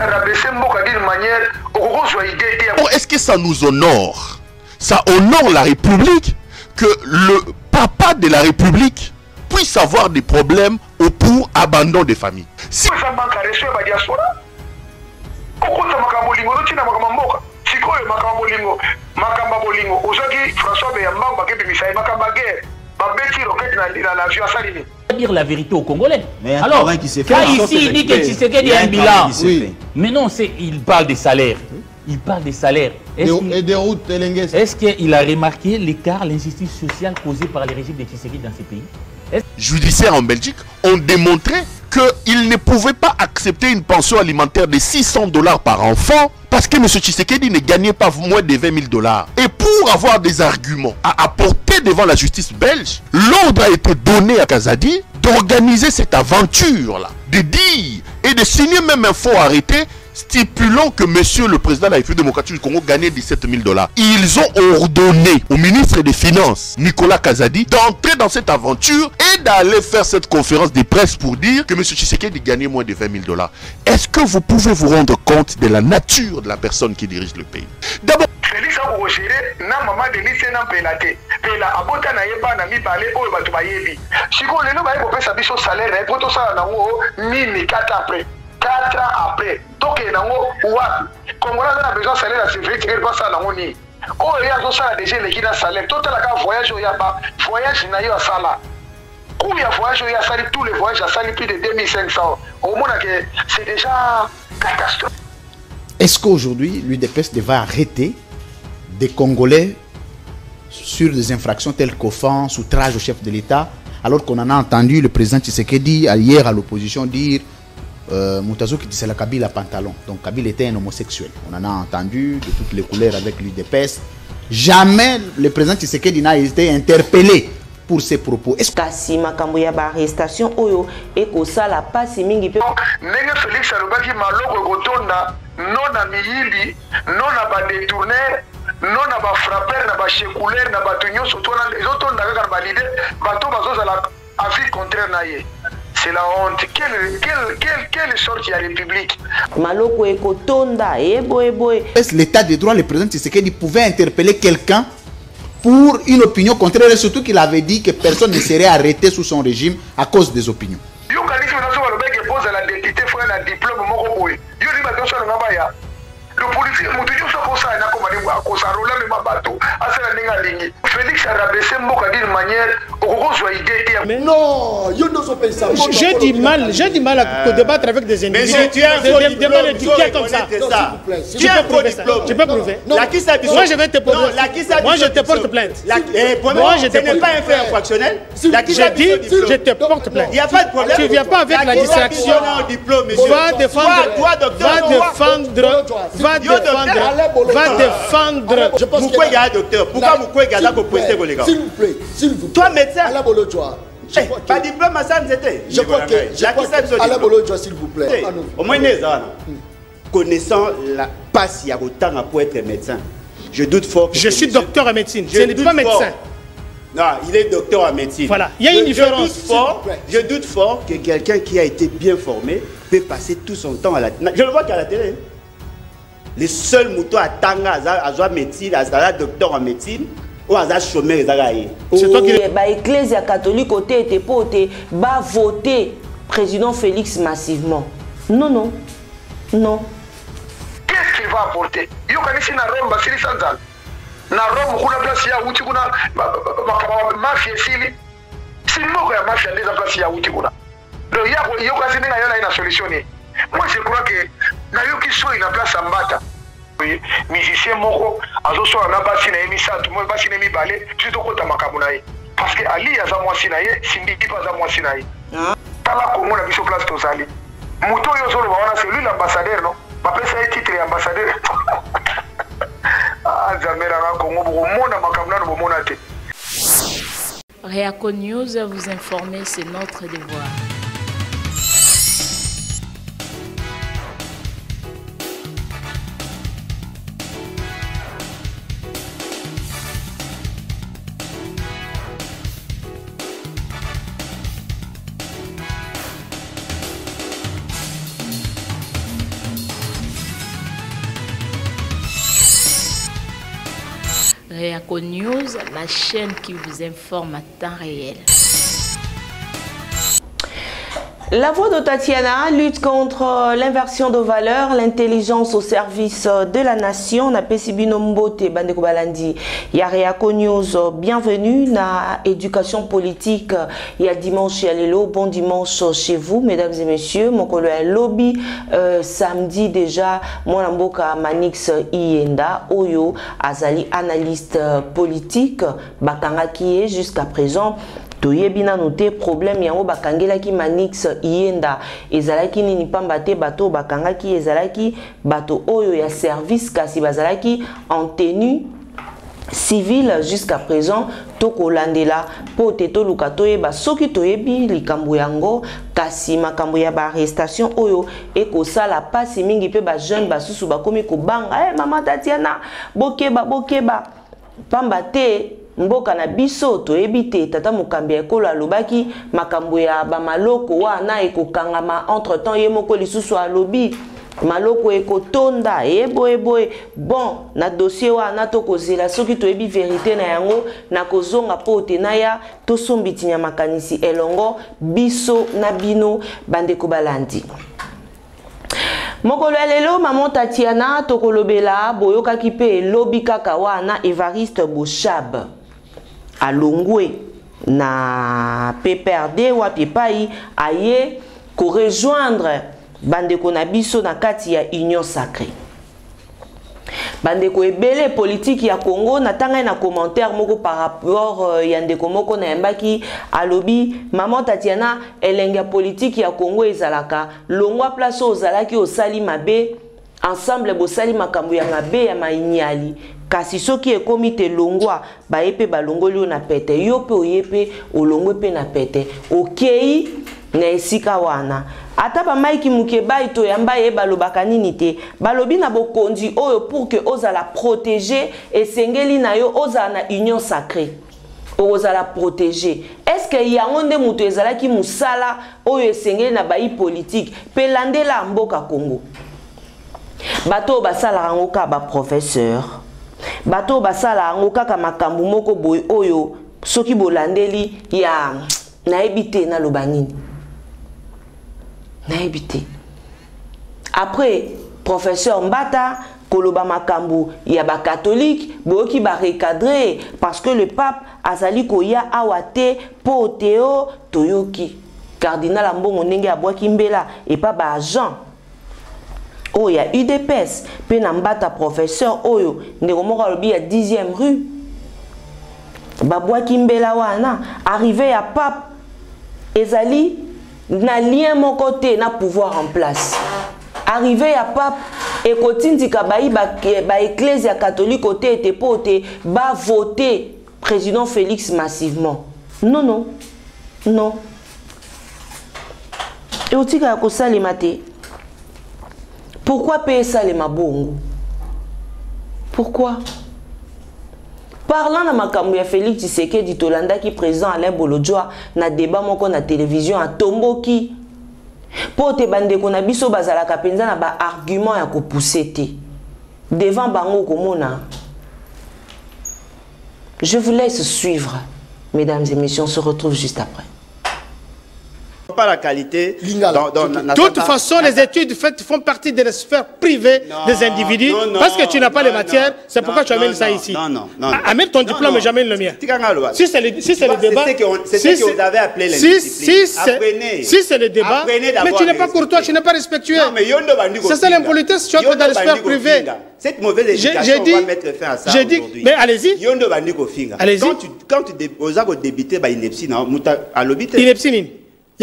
Est-ce que ça nous honore? Ça honore la République que le papa de la République puisse avoir des problèmes au pour abandon des familles. Si... dire la vérité aux Congolais. Mais alors, quand ici il dit que Tshisekedi a un bilan, mais non, il parle des salaires. Il parle des salaires. Et des routes. Est-ce qu'il a remarqué l'écart, l'injustice sociale causée par les régimes de Tshisekedi dans ces pays? Judiciaires en Belgique ont démontré qu'ils ne pouvaient pas accepter une pension alimentaire de 600 $ par enfant parce que M. Tshisekedi ne gagnait pas moins de 20 000 $. Et pour avoir des arguments à apporter devant la justice belge, l'ordre a été donné à Kazadi d'organiser cette aventure-là, de dire et de signer même un faux arrêté stipulant que monsieur le président de la République démocratique du Congo gagnait 17 000 $. Ils ont ordonné au ministre des Finances, Nicolas Kazadi, d'entrer dans cette aventure et d'aller faire cette conférence de presse pour dire que monsieur Tshisekedi gagnait moins de 20 000 $. Est-ce que vous pouvez vous rendre compte de la nature de la personne qui dirige le pays? D'abord, Félix a géré na maman de lycée na pelate pela abota na yeba na mibale oyo batu bayebi siko lelo ba ko pesa biso salaire na poto sala na ngo mini 4 après 4 ans après donc nango wa Congolais a besoin de salaire à sécurité quelque pas ça nango ni oh il y a zo sala déjà les qui na salaire total ka voyage ya ba voyage na yo sala où il y a voyage ya sali tous les voyages à sali plus de 2500 au moins que c'est déjà catastrophe. Est-ce qu'aujourd'hui l'UDPS devrait arrêter des Congolais sur des infractions telles qu'offense, outrage au chef de l'État, alors qu'on en a entendu le président Tshisekedi hier à l'opposition dire Moutazo qui dit c'est la Kabila pantalon. Donc Kabila était un homosexuel. On en a entendu de toutes les couleurs avec l'UDPS. Jamais le président Tshisekedi n'a été interpellé pour ses propos. Est-ce que makamboya ba arrestation oyo eko sala pasi mingi pe nenge Félix alobaki maloko kotonda non na miyili non na ba détourner non na ba frapper na ba chekuler na ba tunyo surtout na les autres ndaka ba leader bato bazo la avis contraire na ye. C'est la honte. Quelle sorte de république? Maloko eko tonda ebo. Est-ce l'état de droit, le président Tshisekedi pouvait interpeller quelqu'un pour une opinion contraire, et surtout qu'il avait dit que personne ne serait arrêté sous son régime à cause des opinions. Le policier, Félix a rabaissé d'une manière. Mais non, j'ai du mal à débattre avec des individus. Mais tu as un faux diplôme, comme ça. Tu as un faux diplôme. Tu peux prouver. Moi je vais te porter. Moi je te porte plainte. Moi je n'ai pas un fait infractionnel. Je dis, je te porte plainte. Il n'y a pas de problème. Tu ne viens pas avec la distraction. Va défendre. Pourquoi il y a un docteur? Pourquoi Moukwé Gaza pour prester les gars? S'il vous plaît, toi médecin. Pas diplôme à ça, c'était. Je crois que Alain Bolodjoa, s'il vous plaît. Au moins, connaissant la passe, il y a autant pour être médecin. Je doute fort. Je suis docteur en médecine. Je ne suis pas médecin. Non, il est docteur en médecine. Voilà, il y a une différence. Je doute fort que quelqu'un qui a été bien formé peut passer tout son temps à la télé. Je le vois qu'à la télé. Les seuls moutons à Tanga, à médecine, à docteur en médecine, ou à chômeur, c'est toi qui. L'Église catholique était pour voter président Félix massivement. Non. Qu'est-ce qu'il va apporter? Il y a Rome, Basili Sanzal. Na Rome, kuna place ya uti kuna mafia sili. Si moko ya mafia déjà place ya uti kuna. Donc il y a quasi une solution. Moi je crois que na yo qui soit une place en bata. Musicien moko azo so na basi na emisa tout monde basi na mi balé tu to kota makamu na ye. Parce que Ali aza mwasi na ye, Sindiki pa aza mwasi na ye. Tala Congo na biso place tozali. Muto yo solo baona c'est lui l'ambassadeur non? Ba pesa ye titre ambassadeur. Réaco News, vous informer, c'est notre devoir. Réaco News, la chaîne qui vous informe à temps réel. La voix de Tatiana lutte contre l'inversion de valeurs, l'intelligence au service de la nation. Na Pesibino Mbote Bandeko Balandi. Ya Réaco News, bienvenue na éducation politique. Il y a dimanche à l'élo, bon dimanche chez vous, mesdames et messieurs. Mon collègue lobby samedi déjà, mon amboka Manix Ienda Oyo Azali analyste politique Bakanga qui est jusqu'à présent. Toyebina noté problème yango bakangela ki Manix Ienda ezalaki nini pambate bato bakanga ki ezalaki bato oyo ya service kasi bazalaki en tenue civile jusqu'à présent toko landela po teto lukatoye ba soki toyebi likambo yango kasi makambo ya ba arrestation oyo ekosala pasi mingi pe ba jeune basusu bakomi ko banga mama Tatiana bokeba pambate mboka na biso toyebite tata mokambi ekolo alobaki makambo ya ba maloko wana ekokangama entre temps ye moko lisusu alobi maloko ekotonda eboye bon na dossier wana tokozela soki toyebi vérité na yango na kozonga pote na ya tosombitinya makanisi elongo biso na bino bandeko balandi. Mokolo lelo maman Tatiana tokolobela boyokaki pe lobi kaka wana Evariste Bochab alongwe na PPRD wa pipai aye ko rejoindre bandeko na biso na kati ya Union Sacrée. Bandeko ebele politique ya Congo natanga na commentaire moko par rapport ya ndeko moko na yambaki alobi maman Tatiana elenga politique ya Congo ezalaka longwa place ozalaki osali mabe ensemble bosali makambo ya mabe ya mainyali kasi soki ekomi te longwa baepe balongoli na pete yo pe oyepe olongwe pe na pete okei na esika wana ata ba maiki mukeba ito yamba ye balobaka nini te balobi na bokonzi oyo pour que ozala protéger esengeli na yo ozala na Union Sacrée ozala protéger. Est-ce que yango nde mutu ezalaki musala oyo esengeli na bayi politique pe landela mboka Congo bato basala rango ka ba professeur bato basala rango kaka makambu moko boy oyo soki bolandeli ya naebite na lobanini naebite après professeur Mbata koloba makambu ya ba catholique boki ba recadrer parce que le pape azali koya awate po Théo Toyoki cardinal ambongo ndenge abwaki mbela et pas ba agent. Oh, il y a UDPS, puis Nambata professeur Oyo, Neromora Lobi à 10e rue. Babwa Kimbela wana, arrivé à Pape, Ezali, n'a lien mon côté, n'a pouvoir en place. Arrivé à Pape, et Kotindi Kabaï, ba Ecclésia catholique côté était poté, ba voter président Félix massivement. Non. Et au tika kosa les maté. Pourquoi payer ça les mabongo? Pourquoi? Parlant de makambu ya Félix Tshisekedi Tolanda qui présent Alain Bolodjoa na débat moko na télévision à Tomboki. Po te bandeko na biso bazala kapenza na ba argument ya ko pousser te. Devant bango komona. Je vous laisse suivre. Mesdames et messieurs, on se retrouve juste après. Pas la qualité. De toute façon, les études font partie de la sphère privée des individus. Parce que tu n'as pas les matières, c'est pourquoi tu amènes ça ici. Amène ton diplôme et j'amène le mien. Si c'est le débat, c'est ce que vous avez appelé l'indiscipline. Si c'est le débat, mais tu n'es pas courtois, tu n'es pas respectueux. C'est ça l'impolitesse, tu es dans la sphère privée. Cette mauvaise éducation, on va mettre fin à ça aujourd'hui. Mais allez-y. Allez-y. Quand tu débutais, ineptie, ineptie.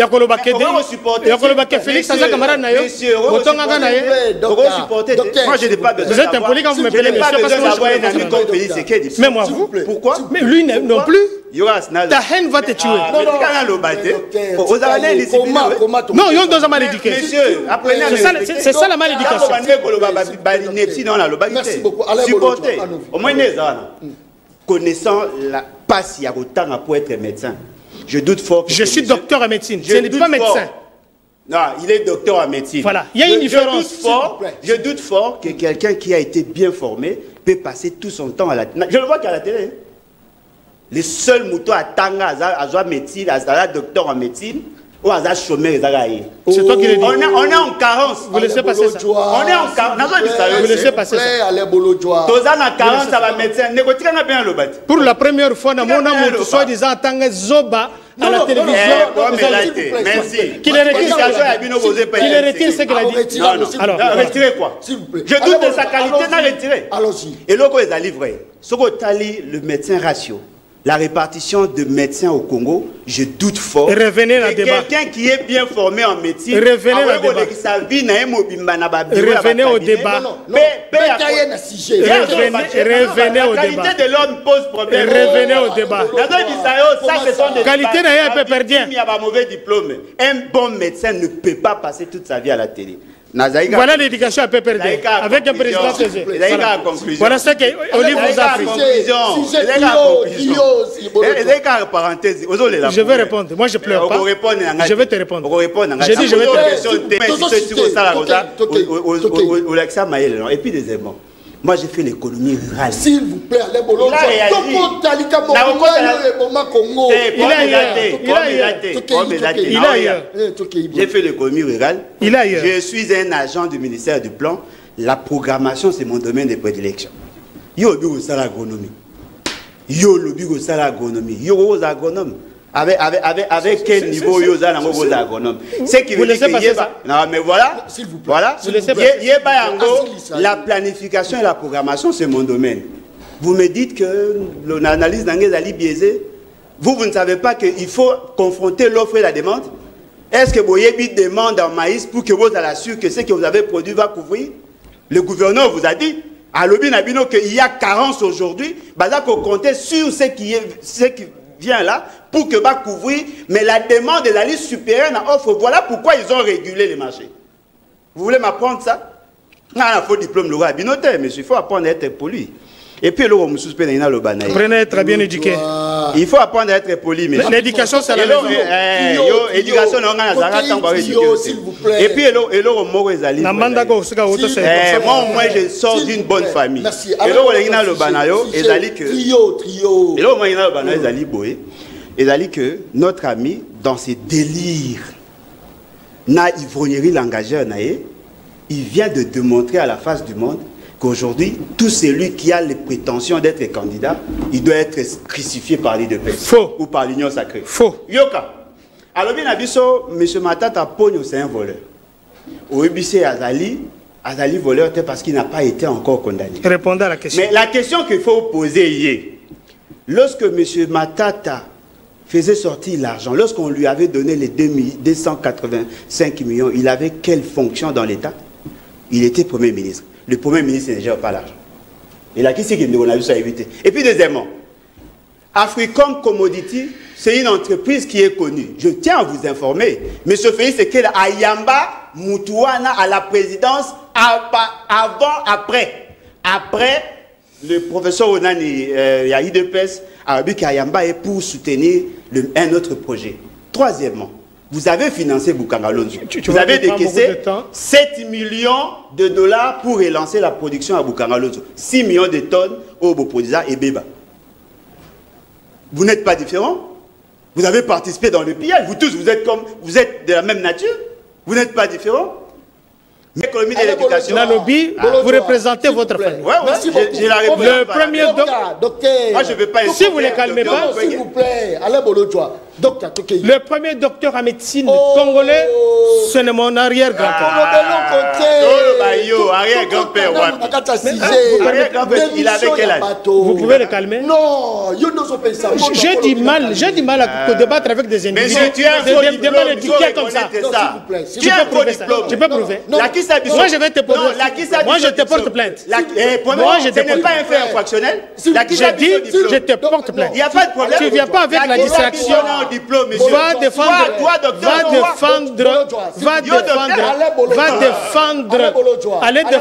Félix, ça camarade nayo. Moi je n'ai pas besoin. Vous êtes impoli quand vous me payez monsieur parce que je mais moi vous. Pourquoi? Mais lui non plus. Ta haine va te tuer. Non, yon doit mal éduquer. C'est ça la malédication. Merci beaucoup. Supporter. Au moins connaissant la passe pour être médecin. Je doute fort. Je suis docteur en médecine. Je ne suis pas médecin. Non, il est docteur en médecine. Voilà, il y a une différence. Je doute fort que quelqu'un qui a été bien formé peut passer tout son temps à la télé. Je le vois qu'à la télé. Les seuls moutons à Tanga, à médecine, à docteur en médecine, ou à chômeur, c'est toi qui le dis. On est en carence. Vous laissez passer ça. On est en carence. Vous laissez passer ça. Tozan en carence, ça va médecin. Pour la première fois, dans mon amour, soit-disant Tanga Zoba à la télévision. Merci. Qu'il retire ce qu'il a dit. Alors, retirez quoi? Je doute de sa qualité, n'a retiré. Allons-y. Et là, il a livré. Ce que tu le médecin ratio. La répartition de médecins au Congo, je doute fort. Revenez dans le débat. Quelqu'un qui est bien formé en médecine, revenez au débat. Revenez au débat. Revenez au débat. La qualité de l'homme pose problème. Revenez au débat. Ça, ce sont des qualité n'a pas perdu. Il y a un mauvais diplôme. Un bon médecin ne peut pas passer toute sa vie à la télé. Voilà l'éducation à peu perdue. Avec un président CG. Voilà ce que Olive vous a pris. Je vais répondre. Moi je pleure pas. Je vais te répondre. Je dis je vais te répondre. Et puis deuxièmement, moi j'ai fait l'économie rurale. S'il vous plaît, allez Bolo. J'ai fait l'économie rurale. Je suis un agent du ministère du Plan. La programmation, c'est mon domaine de prédilection. Yo bureau ça l'agronomie. Yo le bureau ça l'agronomie. Yo aux agronomes. Avec quel niveau yo za nango aux agronomes. C'est qui veut dire que non mais voilà. Voilà. La planification et la programmation, c'est mon domaine. Vous me dites que l'analyse d'Angers Ali biaisée. Vous ne savez pas qu'il faut confronter l'offre et la demande. Est-ce que vous avez demande en maïs pour que vous allez assurer que ce que vous avez produit va couvrir? Le gouverneur vous a dit, à l'Obi Nabino, qu'il y a carence aujourd'hui. Bah, là, qu'on compte sur ce qui vient là pour que va couvrir. Mais la demande de la liste supérieure à offre. Voilà pourquoi ils ont régulé les marchés. Vous voulez m'apprendre ça? Non, il faut diplôme, le roi Binoté, mais il faut apprendre à être poli. Et puis, prenez être bien éduqué. Il faut apprendre à être poli. L'éducation, c'est la l'éducation, s'il vous plaît. Et puis, moi, je sors d'une bonne famille. Et là, que notre ami, dans ses délires, na ivrognerie langageur, il vient de démontrer à la face du monde qu'aujourd'hui, tout celui qui a les prétentions d'être candidat, il doit être crucifié par l'IDPS. Faux. Ou par l'Union sacrée. Faux. Yoka. Alors, bien abisso, M. Matata Pogno, c'est un voleur. Au EBC Azali voleur, parce qu'il n'a pas été encore condamné. Répondez à la question. Mais la question qu'il faut poser hier, lorsque M. Matata faisait sortir l'argent, lorsqu'on lui avait donné les 285 millions, il avait quelle fonction dans l'État? Il était Premier ministre. Le Premier ministre ne gère pas l'argent. Et là, qui c'est qu'on a vu ça éviter? Et puis, deuxièmement, Africom Commodity, c'est une entreprise qui est connue. Je tiens à vous informer. M. Félix Sekela Ayamba Moutouana à la présidence avant, après. Après, le professeur Onani Yaïdepes a dit qu'Ayamba est pour soutenir un autre projet. Troisièmement, vous avez financé Bukangalonzo. Vous avez décaissé 7 millions de dollars pour relancer la production à Bukangalonzo. 6 millions de tonnes au Bopodiza et Beba. Vous n'êtes pas différents. Vous avez participé dans le pillage. Vous tous, vous êtes de la même nature. Vous n'êtes pas différents. L'économie de l'éducation. Nalobi, vous représentez votre famille. Oui, j'ai la réponse. Le premier docteur. Moi, je ne veux pas. Si vous ne les calmez pas, s'il vous plaît, allez Bolodjoa. Le premier docteur en médecine congolais, ce n'est mon arrière-grand-père. Arrière-grand-père. Il avait quel âge? Vous pouvez le calmer? Non, j'ai du mal à débattre avec des individus. Mais tu as un faux diplôme. Comme ça. Tu as un faux diplôme. Tu peux prouver. Moi, je vais te porter. Moi, je te porte plainte. Moi, ce n'est pas un fait infractionnel. J'ai dit, je te porte plainte. Il n'y a pas de problème. Tu ne viens pas avec la distraction. Diplôme, va défendre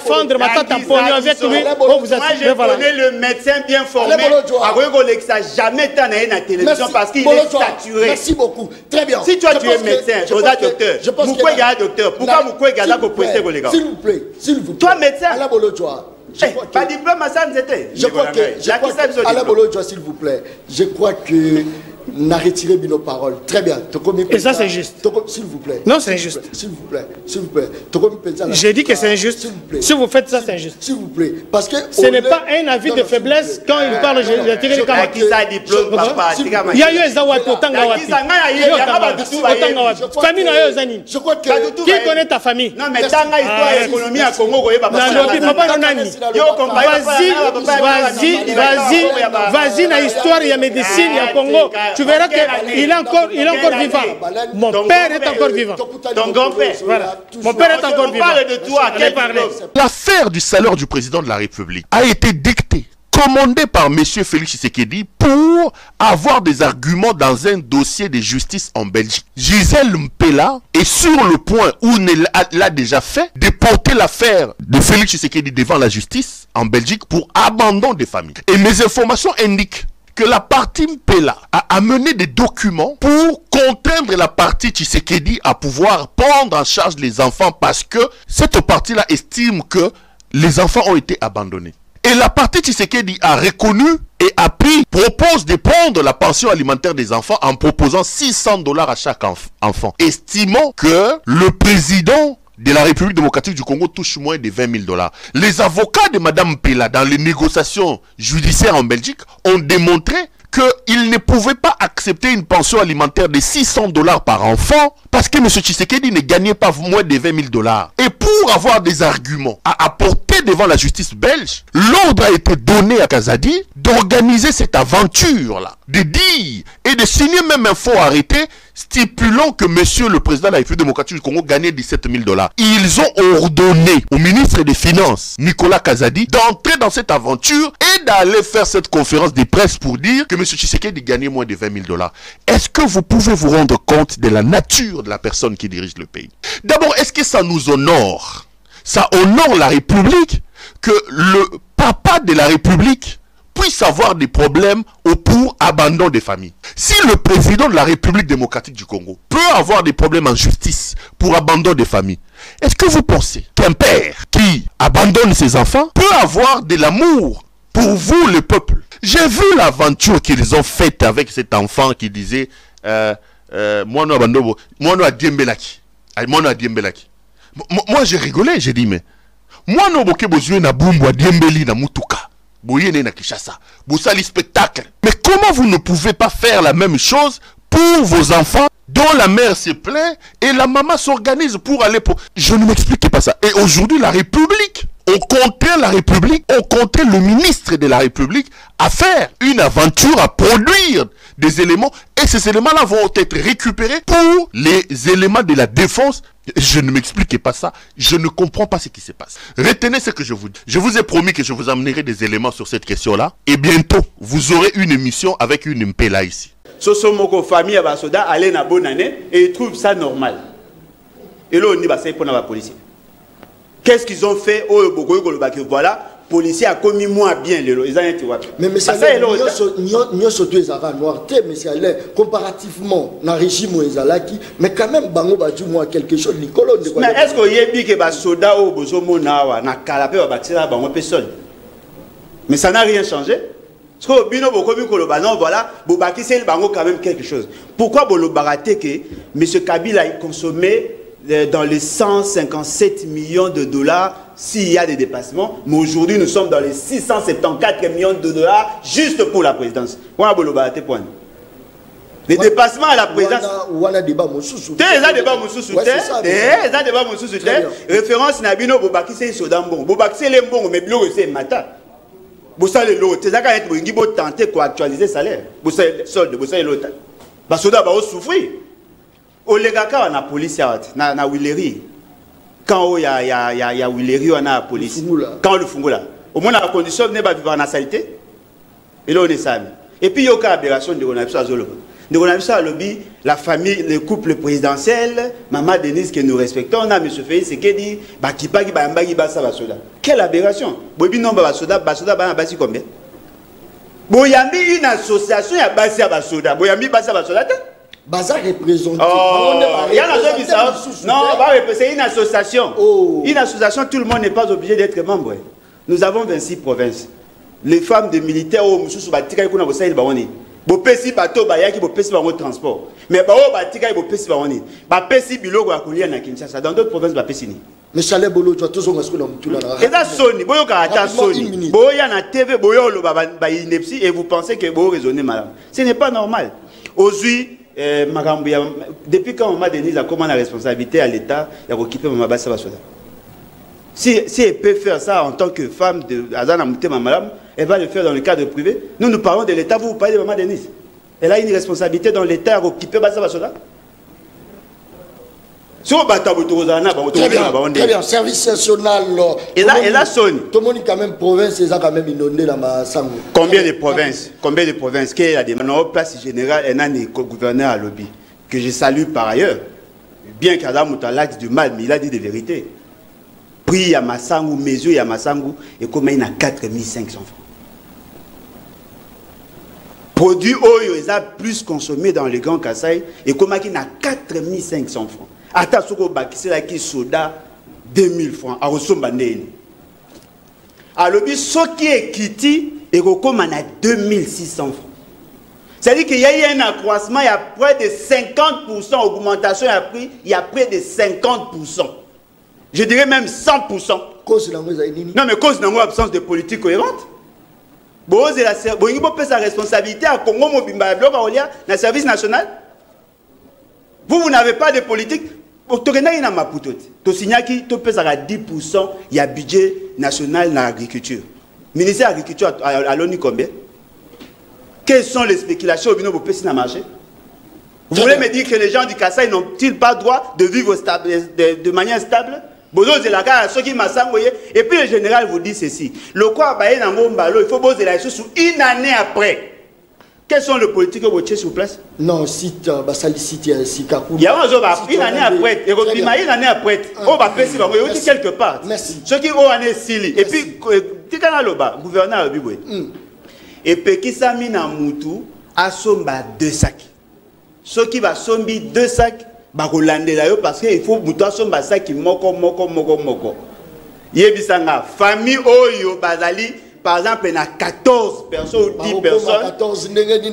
défendre ma tante Pognon avec lui. Moi, je connais le médecin bien formé. Ça jamais été dans la télévision parce qu'il est saturé. Merci beaucoup. Très bien. Si toi tu es médecin, tu es docteur. Pourquoi il y a un docteur? Pourquoi Moukou est là pour prester les gars? S'il vous plaît, s'il vous plaît. Toi médecin. Pas diplôme à ça, c'était. Je crois que Alain Bolodjoa, s'il vous plaît. Je crois que n'a retiré nos paroles. Très bien. Et ça, c'est juste. S'il vous plaît. Non, c'est injuste. S'il vous plaît. S'il vous plaît. J'ai dit que c'est injuste. Si vous faites ça, c'est injuste. S'il vous plaît. Parce que ce n'est pas un avis de faiblesse quand il parle de tirer les camarades. Il y a eu un Zawati au Tangawati. Famille n'a eu Zani. Je crois que. Qui connaît ta famille? Non, mais Tanga, histoire et économie à Congo, vas-y, la histoire, il y a médecine, il y a Congo. Tu verras qu'il est encore vivant. Mon père est encore vivant. Ton grand-père. Voilà. Mon père est encore vivant. Parle de toi. L'affaire du salaire du président de la République a été dictée, commandée par M. Félix Tshisekedi pour avoir des arguments dans un dossier de justice en Belgique. Gisèle Mpela est sur le point où elle a déjà fait de porter l'affaire de Félix Tshisekedi devant la justice en Belgique pour abandon des familles. Et mes informations indiquent que la partie Mpela a amené des documents pour contraindre la partie Tshisekedi à pouvoir prendre en charge les enfants parce que cette partie-là estime que les enfants ont été abandonnés. Et la partie Tshisekedi a reconnu et a propose de prendre la pension alimentaire des enfants en proposant $600 à chaque enfant, estimant que le président de la République démocratique du Congo touche moins de $20,000. Les avocats de Mme Mpela dans les négociations judiciaires en Belgique ont démontré qu'ils ne pouvaient pas accepter une pension alimentaire de $600 par enfant parce que M. Tshisekedi ne gagnait pas moins de $20,000. Et pour avoir des arguments à apporter devant la justice belge, l'ordre a été donné à Kazadi d'organiser cette aventure-là, de dire et de signer même un faux arrêté stipulant que monsieur le président de la République démocratique du Congo gagnait $17,000. Ils ont ordonné au ministre des Finances, Nicolas Kazadi, d'entrer dans cette aventure et d'aller faire cette conférence de presse pour dire que M. Tshisekedi gagnait moins de $20,000. Est-ce que vous pouvez vous rendre compte de la nature de la personne qui dirige le pays? D'abord, est-ce que ça nous honore? Ça honore la République que le papa de la République puisse avoir des problèmes pour abandon des familles. Si le président de la République démocratique du Congo peut avoir des problèmes en justice pour abandon des familles, est-ce que vous pensez qu'un père qui abandonne ses enfants peut avoir de l'amour pour vous, le peuple? J'ai vu l'aventure qu'ils ont faite avec cet enfant qui disait moi j'ai rigolé, j'ai dit mais moi no boke besoin na bumbu diembeli na mutuka. Spectacle. Mais comment vous ne pouvez pas faire la même chose pour vos enfants dont la mère se plaint et la maman s'organise pour aller pour... Je ne m'expliquais pas ça. Et aujourd'hui, la République, on contraint la République, on contraint le ministre de la République à faire une aventure, à produire des éléments. Et ces éléments-là vont être récupérés pour les éléments de la défense. Je ne m'expliquais pas ça. Je ne comprends pas ce qui se passe. Retenez ce que je vous dis. Je vous ai promis que je vous amènerai des éléments sur cette question-là. Et bientôt, vous aurez une émission avec une Mpela ici. Sosomoko famille à Basoda, allez na bonne année et ils trouvent ça normal. Et là, on y va, c'est pour la police. Qu'est-ce qu'ils ont fait? Oh, voilà. Policier a commis moins bien les lois. Mais monsieur nous surtout les arabes noirs, monsieur comparativement dans le régime Ezalaki, mais quand même bango ba du moins quelque chose Nicolas. Mais est-ce que yebi que ba soda au bozomo na na kalapé ba batira bango personne? Mais ça n'a rien changé. Parce que bino bokomi koloba non voilà, bobaki c'est bango quand même quelque chose. Pourquoi bolo baraté que monsieur Kabila a consommé dans les 157 millions de dollars s'il y a des dépassements, mais aujourd'hui nous sommes dans les 674 millions de dollars juste pour la présidence. Les dépassements à la présidence. Référence Nabino Bobaki c'est Sodambon. Bobaki c'est l'embon, mais Blo c'est Mata. Bossa le lot. C'est ça quand il faut tenter pour actualiser le salaire. Bossa solde, Bossa le lot. Basoda va souffrir. Olegaka na police na Willery. Quand il y a Willery on a la police. Quand le fungula. Au moins la condition n'est pas vivre en saleté. Et là on est ça. Et puis il y a une aberration de on a besoin de Donc on a vu ça à lobby, la famille, le couple présidentiel, Maman Denise que nous respectons, on a M. Félix qui dit Bakipagi Bambagi Bassa Basoda. Quelle aberration! Bobi non Basoda, Basoda Basi combien? Boyambi une association à Bassia Basoda. Boyambi Bassa Basoda. Baza représenté. Il y a non, c'est une association. Une association, tout le monde n'est pas obligé d'être membre. Nous avons 26 provinces. Les femmes de militaires, bopesi bato bayaki bopesi bango transport mais bao batika bopesi bango bapesi biloko ya kolia na Kinshasa dans d'autres provinces bapesi ni mais Chalet Bolo tu toujours ngasiko na mutula na eza soni boyo ka ata soni boya na TV boyo lo ba inepsi et vous pensez que boyo raisonner madame ce n'est pas normal aujourd'hui makambo ya depuis quand Maman Denise a comment la responsabilité à l'état ya occuper Maman Bassa Basoda si elle peut faire ça en tant que femme de Azana Mutema madame, elle va le faire dans le cadre privé. Nous parlons de l'État, vous parlez de Maman Denise. Elle a une responsabilité dans l'État à occuper Bassa Basoda. Très bien, service national. Et là, sonne. Tout le monde quand même province, ils ont quand même inondé la Massango. Combien de provinces? Qui a des place générale, et un gouverneur à lobby, que je salue par ailleurs. Bien qu'Adam Moutala dit du mal, mais il a dit des vérités. Prix à Massango, mesure à Massango, et combien il a 4500 francs. Produit Oyo, ils ont plus consommé dans le Grand Kassai, et combien il a 4500 francs. Attends, c'est là qui soda 2000 francs. À Rosombandéni. Alors, ce qui est quitté, et comme on a 2600 francs. C'est-à-dire qu'il y a eu un accroissement, il y a près de 50% augmentation, il y a près de 50%. Je dirais même 100%. Non, mais cause de l'absence de politique cohérente. Bon, c'est sa responsabilité à Congo Mobimba Bloc à la service national. Vous n'avez pas de politique. Tu signes qui tu pèses à 10%, il y a budget national dans l'agriculture. Ministère de l'agriculture à l'ONU combien? Quelles sont les spéculations au bino pour passer dans le marché? Vous voulez me dire que les gens du Kassai n'ont-ils pas droit de vivre stable, de manière stable? Et puis le général vous dit ceci. Le quoi il faut poser la chose une année après. Quels sont les politiques que vous avez sur place? Non, site, site, il y a une année après. Une année après. On va passer quelque part. Merci. Ce qui ont année Sili. Et puis, gouverneur Biboué. Et puis, qui s'est mis dans Moutou, a somba 2 sacs. Ce qui va somber 2 sacs, parce qu'il faut Moutou a somba sac moko. Yebisanga, famille Oyo, Bazali. Par exemple, il y a 14 personnes ou 10 personnes. 14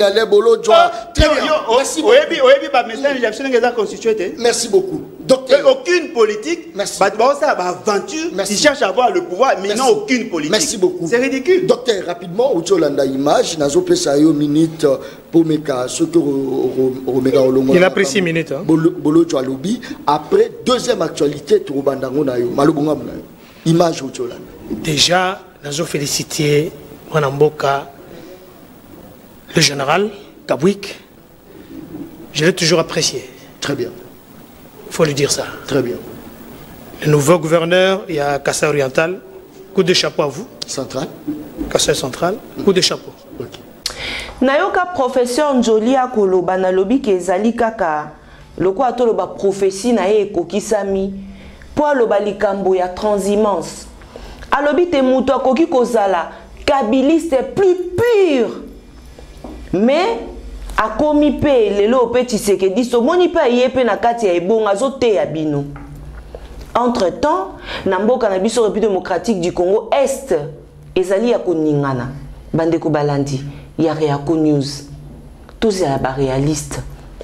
Merci beaucoup. Docteur. Aucune politique. Merci. Aventure. Ils cherchent à avoir le pouvoir, mais non aucune politique. Merci beaucoup. C'est ridicule. Docteur, rapidement, Ucholanda image, nazo pesa yo minute pour meka ce que il a pris 6 minutes. Bolo lobby. Après deuxième actualité, tu rebandango na yo. Malobonga na yo. Image Ucholanda. Déjà, nous féliciter Mwanamboka, le général Kabouik. Je l'ai toujours apprécié. Très bien. Il faut lui dire ça. Très bien. Le nouveau gouverneur, il y a Kassai Oriental. Coup de chapeau à vous. Central. Kassai Central. Coup de chapeau. Ok. Nayoka professeur Njolia Koloba na lobi kezali kaka loko atoloba prophétie na ye kokisami po aloba likambo ya transhumance. Alobi te muto akoki kozala kabiliste plus pur. Mais akomi pe lelo pe Tshisekedi somoni pe yepe na kati ya ebonga zote ya bino. Entre-temps, na mboka na biso République démocratique du Congo Est ezali ya koningana bandeko balandi ya Réaco News. Tous ya ba réaliste.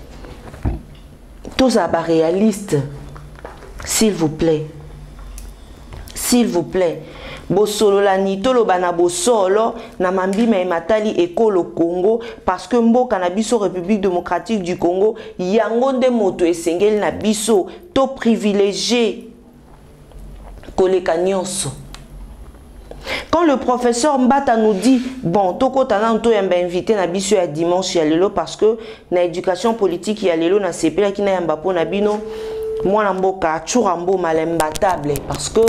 Tous ya ba réaliste. S'il vous plaît. S'il vous plaît. Bosolo la ni tolo bana bosolo na mambima ematali ekolo Congo parce que mboka na biso République démocratique du Congo yango nde moto esengeli na biso to privilégié koleka nyonso. Quand le professeur Mbata nous dit bon toko tananto yamba invité na biso ya dimanche ya lelo parce que na éducation politique ya lelo na sepela ki na yamba po na bino mwana mboka churambo malembatable parce que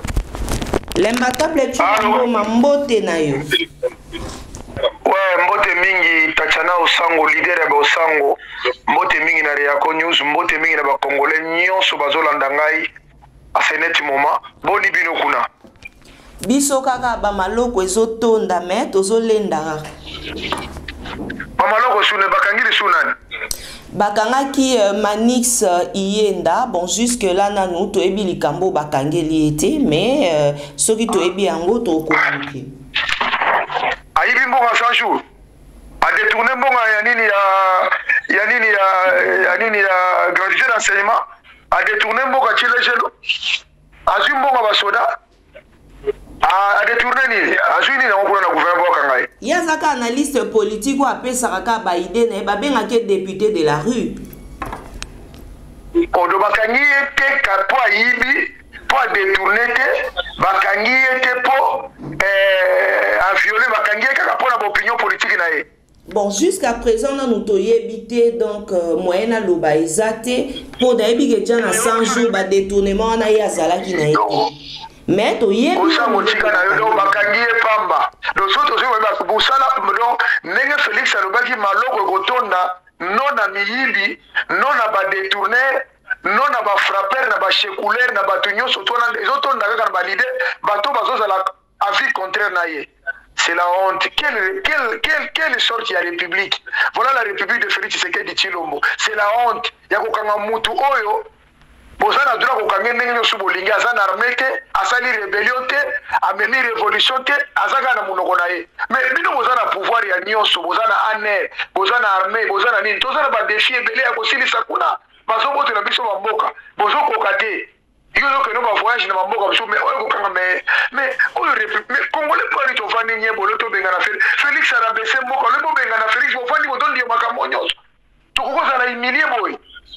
l'imbattable est un mambote na yo. Ouais, mbote mbote mingi Tatiana Osango leader ya Osango mbote mingi na Reako News mbote mingi na ba Congolais nyonso bazolanda ngai a seneti moment boni bino kuna biso kaka ba maloko ezotonda me tozolenda ba maloko sune bakangiri sunani bakangaki Manix Ienda bon jusque là nanu toyebi likambo bakangeli ete mais soki toyebi yango tokoki ayibi mbonga 100 jours a détourné mbonga ya nini ya gratuité d'enseignement a détourné mbonga chilejelo azwi mbonga basoda a détourné nini azwi nini ngokuna na gouvernement kangai yazaka analyste politique ou apesaka ka ba idée na babengaki député de la rue odo bakangi ete kapo ayibi po détourné te bakangi ete po a violé bakangi kaka po na opinion politique na ye. Bon, jusqu'à présent, nous avons évité donc moyen à l'oba exaté pour d'ailleurs que déjà 100 jours de détournement na yazala qui n'a été. Mais tu y es. Osa motika na yo bakangi pamba. Donc soto zo ba busala donc nenge Félix alobaki maloko kotonda non na miyili non na ba détourner non na ba frapper na ba chekouler na ba tunyo soto na ezotonda kaka na ba leader bato bazozala avis contraire na ye. C'est la honte. Quelle sorte de république? Voilà la république de Félix Tshisekedi Tshilombo. C'est la honte. Yakokanga mutu oyo. Bozana dura kokanga ndenge nyoso bolinga azana armée te, asali rébellion te, ameni révolution te, azaka na munoko na ye. Mais bino bozana pouvoir ya nyonso, bozana aner, bozana armée, bozana nini. Tozana ba défi ebele ya kosilisa kuna. Bazobote na biso bamboka. Bozokoka te. Yo que nous va voyager dans mambo comme ça mais oyo république congolais pas ni to vandi nyebo le to benga na Félix arabese mboko le bo benga na Félix bo vandi botondi yo makamonyo to kokoza na humilier boy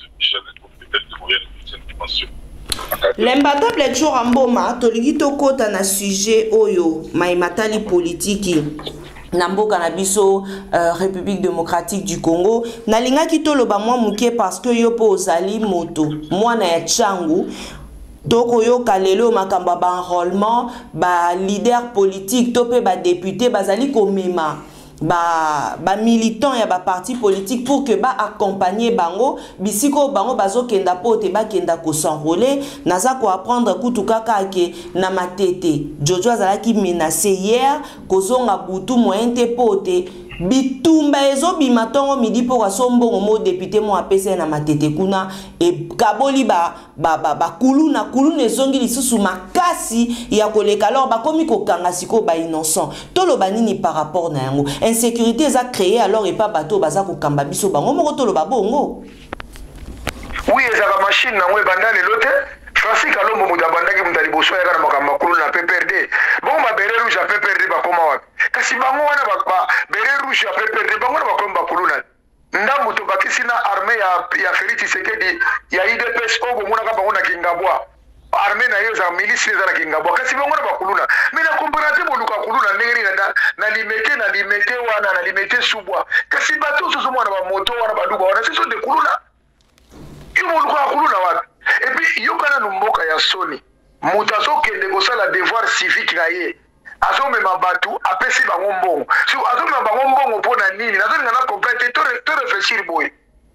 l'imbattable toujours amboma tolingi to kota na sujet oyo maimatali politique na mboka na biso République démocratique du Congo nalingaki toloba mwa muke parce que yo po ozali moto mwana ya changu toko yo kalelo makamba ba enrôlement ba leader politique topé ba député bazali komema ba militant ya ba parti politique pour que ba accompagner bango bisiko bango bazokenda pote ba kenda ko s'enrôler naza ko apprendre kutu kaka ke na matete Jojo azalaki menacé hier kozonga butu moyen te pote bitumba ezo bimatongo midi pour asombongo mo député mo apesa na matete kuna e kaboli ba kuluna ezongi lisusu makasi ya koleka alors bakomi kokanga siko ba innocent toloba nini par rapport na yango insécurité eza créé alors et pas bato baza kokamba biso bango moko toloba bongo oui ezaka machine na ngwe bandane lote Francis Kalombo mudabandaki mutali boso ya kana makamba kulu na PPRD bon ba bere rouge ya PPRD bakoma wapi kasi bango wana ba bere rouge ya PPRD bango na bakoma kulu na ndambu to bakisi na armée ya Félix Tshisekedi ya IDPS ogo muna ka bango na Kingabwa armée na yo za milice za na Kingabwa kasi bango na bakuluna mina comparative boluka kuluna ndenge na limete wana na limete subwa kasi bato soso mwana ba moto wana baduba wana siso de kuluna yo boluka kuluna wapi et puis yo kana numboka ya soni mutazo kende kosala devoir civique na ye azomema batu apesi bango mbongo so azomema bango mbongo mpona nini nazolinga na complète to réfléchir boy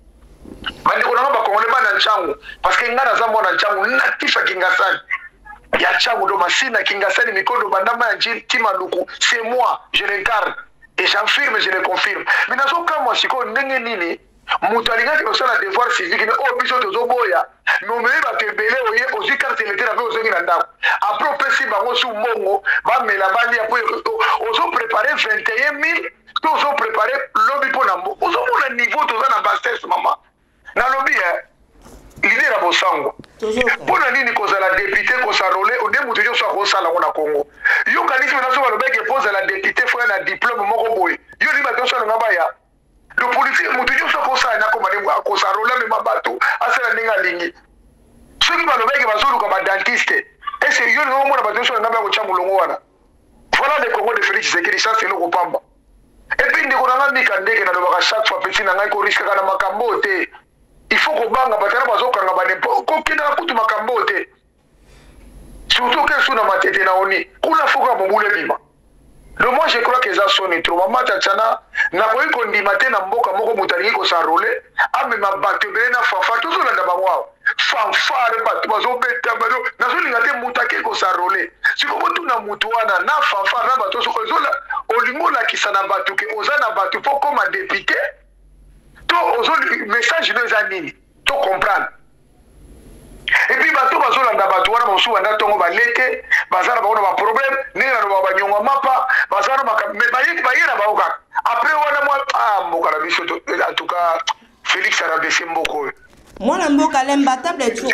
bandi konanga bakongole bana nchangu parce que ngana za mwana nchangu nakifa kingasani ya nchangu do masina kingasani mikondo bandama ya njiri timaluku c'est moi je l'incarne et j'affirme je le confirme mais nazo kama siko ndenge nini mutu alingaki kosala devoir civique mais oyo biso tozoboya mais omei bato ebele oye ozwi carte électeur ape ozongi na ndako apres opesi bango su mbongo bamela balia po ozoprépare 21 000 to ozoprépare lobi mpo na mbo ozomona niveau toza na bassesse mama nalobi lider ya bosango mpo na nini kozala député kosarole ode mutu nyonso akosala ngo na congo yo kanisi mpe naso balobeki epozala député foya na diplôme moko boye yo li bato osalanga baya le politique mutu nyonso akosala nakomani akosarola mema bato asala ndenge alingi soki balobeki bazoluka badentiste ese yo lingo mona bato nyonso alanga baya kotya molongo wana voilà le Congo de Félix Tshisekedi ça c'est eloko pamba epuis ndeko nanga mika ndenge nalobaka chaque fois peti na ngai koriskaka na makambo te il faut kobanga batana bazokanga banempo kokendaka kutu makambo te surtout ke su na matete na oni kuna foka mobule bima Donc moi je crois que ça sonne trop. Maman Tchana, na koyi kondimate na mboka moko mutangi ko s'enrôler, amema bato bele na fanfare tout ça na bangwa. Fanfare bato bazo beta bazo nazo lingate mutake ko s'enrôler. Siko botu na mutu wana na fanfare na bato so kozola olingo la kisana bato ke ozana bato po comme député. To ozoli message no zanini. To comprendre. Et puis bato bazolanda bato wana mosu wana tongo balete bazana baona ba problème ninga no ba nyonga mapa bazana me bayira baoka après wana moi mboka la biso en tout cas Félix Arabese mboko mwana mboka lemba table tour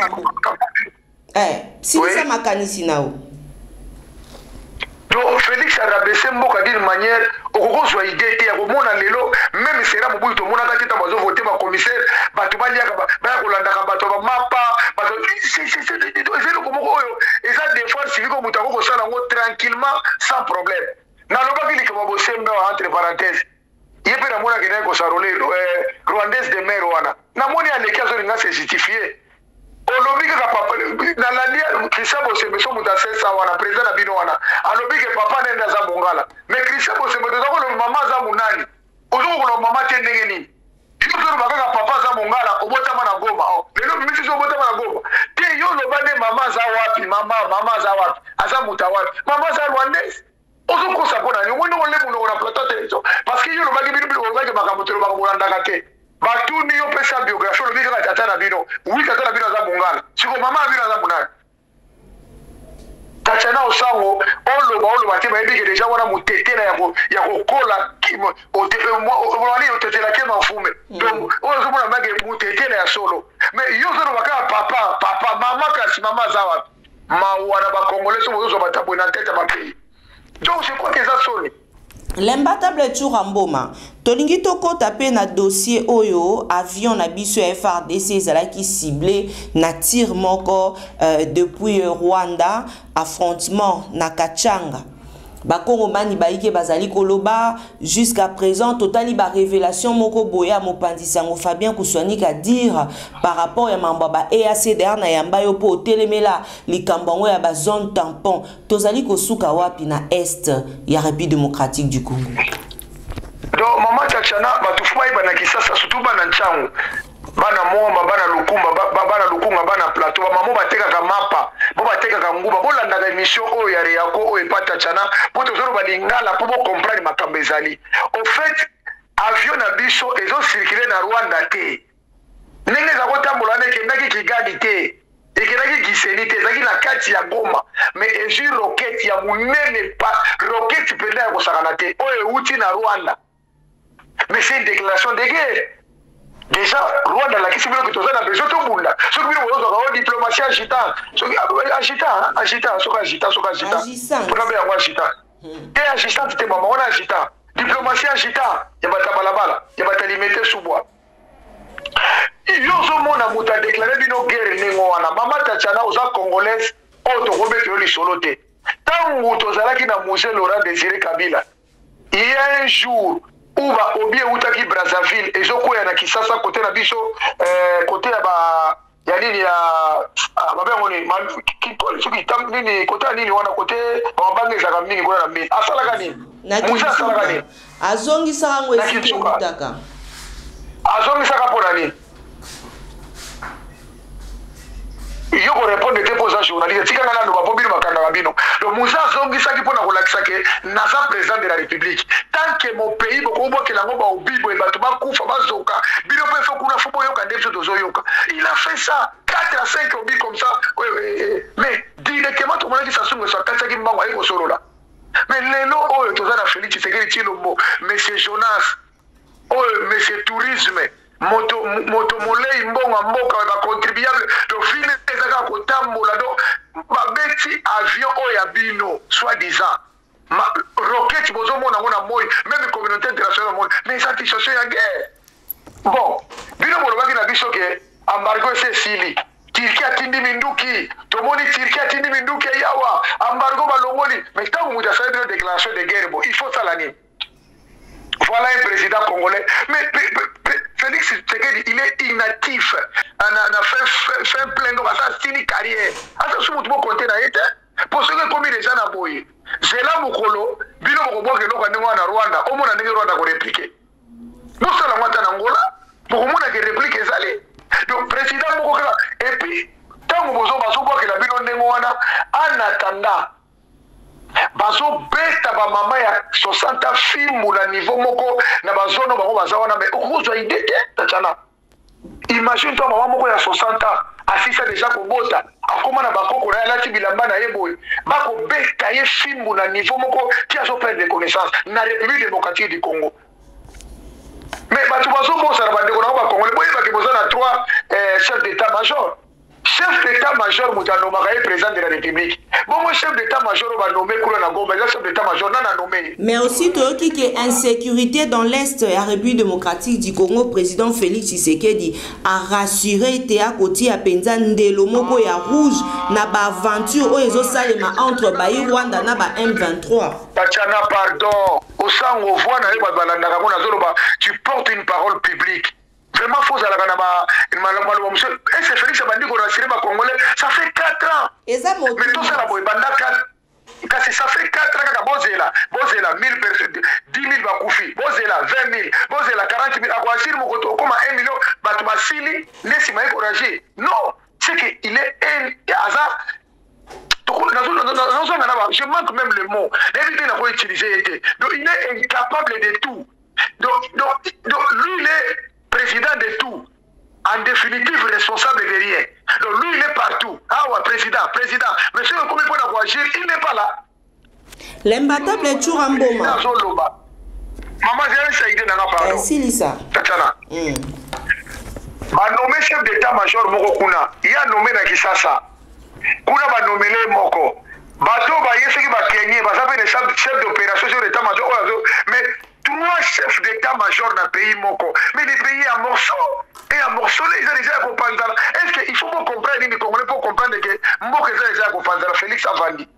si ça makanisi nao donc Félix Arabese mboka d'une manière okozwa idée te akomona lelo même sera mobutu to mona ka teta bazo voter ba commissaire bato baliaka ba kolanda ka bato ba mapa bato c'est le komoko oyo eza des fois civique ko mutako ko sala ngo tranquillement sans problème na loba kili ko bo sembe entre parenthèses yepe na mona kene ko sarole rwandaise de mer wana na moni aleki azo ringa se justifier olobi ka papa na landia kisabo sembe so muta sesa wana président na bino wana alobi ke papa nenda za bongala mais kisabo sembe to ko mama za munani ozo ko mama tendenge nini kilo bakaka papa za bongala obota mana goma lelo mimi so obota mana goma te yo lo bande mama za wapi mama za wapi aza muta wapi mama za rwandaise ozo ko sapona ni wona wole muno na plateau television parce que yo lo bagi bino lo bagi makamotelo bakamulanda kate batuni yo pesa biographie lo bika tata na bino oui tata na bino za bongala siko mama bino za munani tachana osango olo te bayebi ke déjà wana mutetela ya kokola kimo wani otetela ke mafume donc ozo mona mage mutetela ya solo mais yo zo baka papa mama kasi mama za wapi wana ba congolais so bozo batabwe na tête ba pays donc je crois que ça sonne lemba table tour mboma tolingi tokota pe na dossier oyo avion na biso FRDC ezalaki ciblé na tir moko depuis Rwanda affrontement na Kachanga bakongomani baike bazali koloba jusqu'à présent totali ba révélation moko boya mopandisango Fabien Kuswani ka dire par rapport ya mamba ba EACDR na yamba yo po telemela likambango ya ba zone tampon tozali kosuka wapi na est ya République démocratique du Congo. Donc mama Tchana batufuma ibana kisasa surtout bana nchangu bana momba bana lukunga bana plateau mama bateka ka mapa bo bateka ka nguba bo landa ka émission oyo ya Reako oyo pata Tchana po tozoro balingala po bo comprendre makambo ezali au fait avion na biso ezo circuler na Rwanda te ndenge za kotambola ne kendaki Kigali te ekendaki Giseni te ezaki na kati ya Goma mais ezui roquette ya munene pa roquette penda ya kosakana te oyo euti na Rwanda. Mais c'est une déclaration de guerre. Déjà, Rwanda la question que tu as besoin de bunda. Ce que nous avons diplomatie agitant. Agitant. Pour la bien agitant. Et agitant c'était maman on agitant. Diplomatie agitant. Il va tabalabala. Il va t'alimenter sous bois. Ils ont muta déclaré bino guerre nengo wana. Mama Tchana aux congolaises auto Robert Yoli soloté. Tant muto zalaki na musée Laurent Désiré Kabila. Il y a un jour uba obie utaki Brazzaville ezokoya na Kisasa côté na biso côté ya nini ya babengo ni nini côté nini wana côté babange za kamini kwa na mimi asalaka nini musa asalaka nini azongisa ngo esike utaka azongisa kapona nini yo ko répondre te posa journaliste tika ngana ndo bapobiri makanda babino donc musa zongisa ki pona kolakisa ke naza président de la république tant que mon pays boko bokela ngo ba obibo e bato bakufa bazoka bino pe fo kuna fo boyoka ndepso tozoyoka il a fait ça 4 à 5 obi comme ça mais directement to mona ki sasungo sa kasa ki mbango ayiko solola mais lelo oyo tozana Félix Tshisekedi Tshilombo monsieur Jonas oyo monsieur tourisme moto molei mbonga mboka ba contribuable do fine ezaka kotambola do babeti avion oya bino soi-disant roquette bozo mona ngona moyi même communauté internationale monde mais ça situation ya guerre bon bino bolobaki na biso ke embargo c'est sili Turquie atindi minduki tomoni Turquie atindi minduki yawa embargo balongoli mais tant que vous avez une déclaration de guerre bon il faut ça l'année. Voilà un président congolais. Mais Félix Tshisekedi, il est inactif. On a fait plein de ça, c'est une carrière. Ça, c'est ce que vous comptez dans l'été. Pour ceux qui ont commis les gens à boyer. zela mokolo bino mokobwa ke loka ndenge na Rwanda omona ndenge Rwanda ko répliquer bosala ngwata na Angola bokomona ke réplique ezali donc président moko kala et puis tango bozo bazobwa ke la bino ndenge wana anatanda bazo beta ba mama ya 60 films na niveau moko na bazono bango bazawana mais okozwa idée tachana imagine toi maman moko ya 60 asisa déjà kobota akoma na bakoko na lati bilamba na yeboy bako beta ye film na niveau moko qui a so perdre de connaissance na République démocratique du Congo mais batu bazo bosa na bande ko na ba Congo boye ba ke boza na 3 chefs d'état-major. Chef d'état-major Moutano Makaye, président de la République. Bon, moi, chef d'état-major, on va nommer Koulana Gombe, chef d'état-major, on a nommé. Mais aussi, tu as dit qu'il y a insécurité dans l'Est et la République démocratique du Congo. Président Félix Tshisekedi a rassuré Théa Koti à Penzan de Lomoko et à Rouge, n'a pas aventure ou les Salema entre Baï Rwanda n'a pas M23. Tachana, pardon. Au sang, au voix, tu portes une parole publique. Vraiment faux à la Ganaba, monsieur. Et c'est Félix Abandi qu'on a tiré ma Congolais, ça fait 4 ans. Mais tout ça, la Banda 4. Ça fait 4 ans que Bozela, 1000 personnes, 10 000 Bakoufi, Bozela, 20 000, Bozela, 40 000, Akwasir Mokoto, comme 1 million, Batoumassili, Nessima encouragé. Non, c'est qu'il est un hasard. Je manque même le mot. L'évité n'a pas utilisé. Donc il est incapable de tout. Donc lui, il est président de tout, en définitive responsable de rien. Donc lui il est partout. Ah ouais, président. Monsieur le commis pour avoir agir, il n'est pas là. L'imbattable est toujours en bon. Maman, j'ai essayé de n'en parler. Si, Lisa. Tachana. Bah nommé chef d'état-major Mokokuna, il a nommé na Kisasa. Kuna ba nommé le Moko. Bato ba yese ki ba Kenya, ba sape les chefs d'opération sur l'état-major, mais 3 chefs d'état-major dans le pays Moko. Mais les pays en morceaux. Et en morceaux, ils ont déjà accompagné. Est-ce qu'il faut comprendre, les Congolais, pour comprendre que Moko est déjà accompagné, Félix Avandi.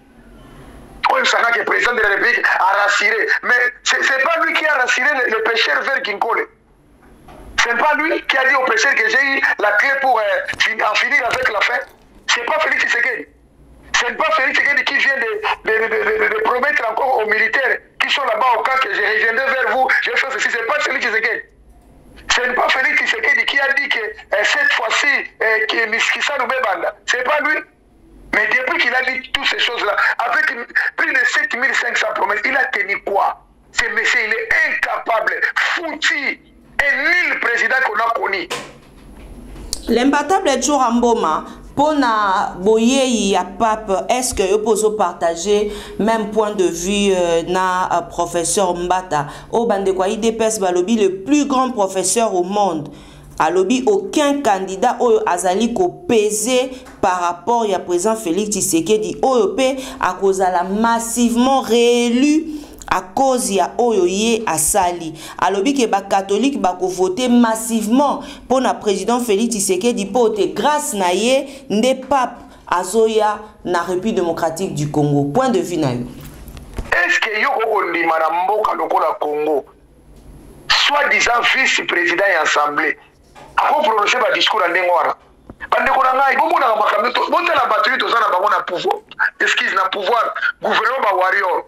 Oui, ça que le président de la République a rassuré. Mais ce n'est pas lui qui a rassuré le pêcheur vers Kinkole. Ce n'est pas lui qui a dit au pêcheur que j'ai eu la clé pour en finir avec la fin. Ce n'est pas Félix Tshisekedi. Ce n'est pas Félix Tshisekedi qui vient de promettre encore aux militaires qui sont là-bas au camp que j'ai reviendrai vers vous, je fais ceci, ce n'est pas Félix Tshisekedi. Ce n'est pas Félix Tshisekedi qui a dit que cette fois-ci, Kisa nous banda. Ce n'est pas lui. Mais depuis qu'il a dit toutes ces choses-là, avec plus de 7500 promesses, il a tenu quoi? Ce monsieur, il est incapable, foutu, un nul président qu'on a connu. L'imbattable est toujours en Boma. Pona boye ya pape, est-ce que vous pouvez partager même point de vue na professeur Mbata au bandekwa IDPS balobi le plus grand professeur au monde alobi aucun candidat oyo azali ko peser par rapport ya président Félix Tshisekedi oyo pe a kozala massivement réélu à cause ya oyo ye asali alobi ke ba catholique ba ko voter massivement pour na président Félix Tshisekedi pote grâce na ye nde pape azoya na République démocratique du Congo. Point de vue na yo. Est-ce que yo ko ndima na mboka lokola Congo soi-disant vice-président et assemblée a prononcer ba discours ndenge wana bande ko na ngai bomo na makambo to bonta la batterie to sana bango na pouvoir excuse na pouvoir gouvernement ba warrior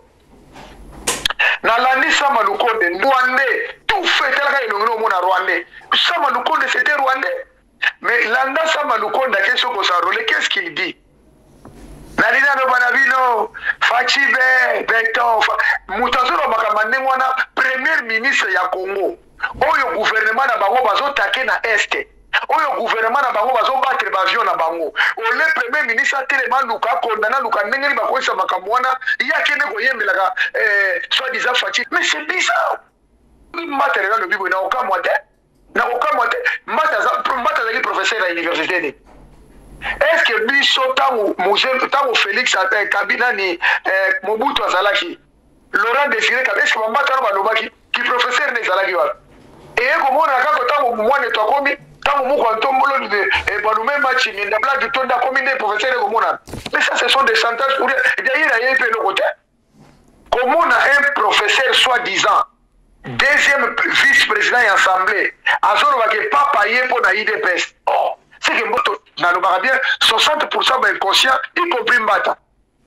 Nalandi Sama Lukonde, Rwandais, tout fait tel qu'il y a un Rwandais. Sama Lukonde c'était Rwandais. Mais Landa Sama Lukonde, qu'est-ce qu'il dit? Nalina no Banabino, Fachibe, Beto, Mutazuro Makamandengwana, premier ministre ya Congo. Oyo gouvernement na bango bazo take na Est. Oyo gouvernement na bango bazo battre bavion na bango. Ole premier ministre Telema Luka condamna Luka ndengeli bakoisa makamwana ya kene koyembelaka soi-disant Fachi. Mais c'est bizarre. Mbata na no bibo na okamwate. Na okamwate mbata za professeur à l'université. Est-ce que biso tango Félix Kabila ni Mobutu azalaki Laurent Désiré Kabila est-ce que mbata na balobaki ki professeur ne zalaki wa. Et comme on a quand tango mwana to komi tango moko ntombolo de balume match ni na blague tonda komi ne professeur comme on. Mais ça ce sont des chantages pour derrière il y a peu le côté. Comme on a un professeur soi-disant deuxième vice-président et assemblée azoro va que pas payer pour na IDPS. Oh, c'est que mboto na lo bien 60% inconscient y compris Mbata.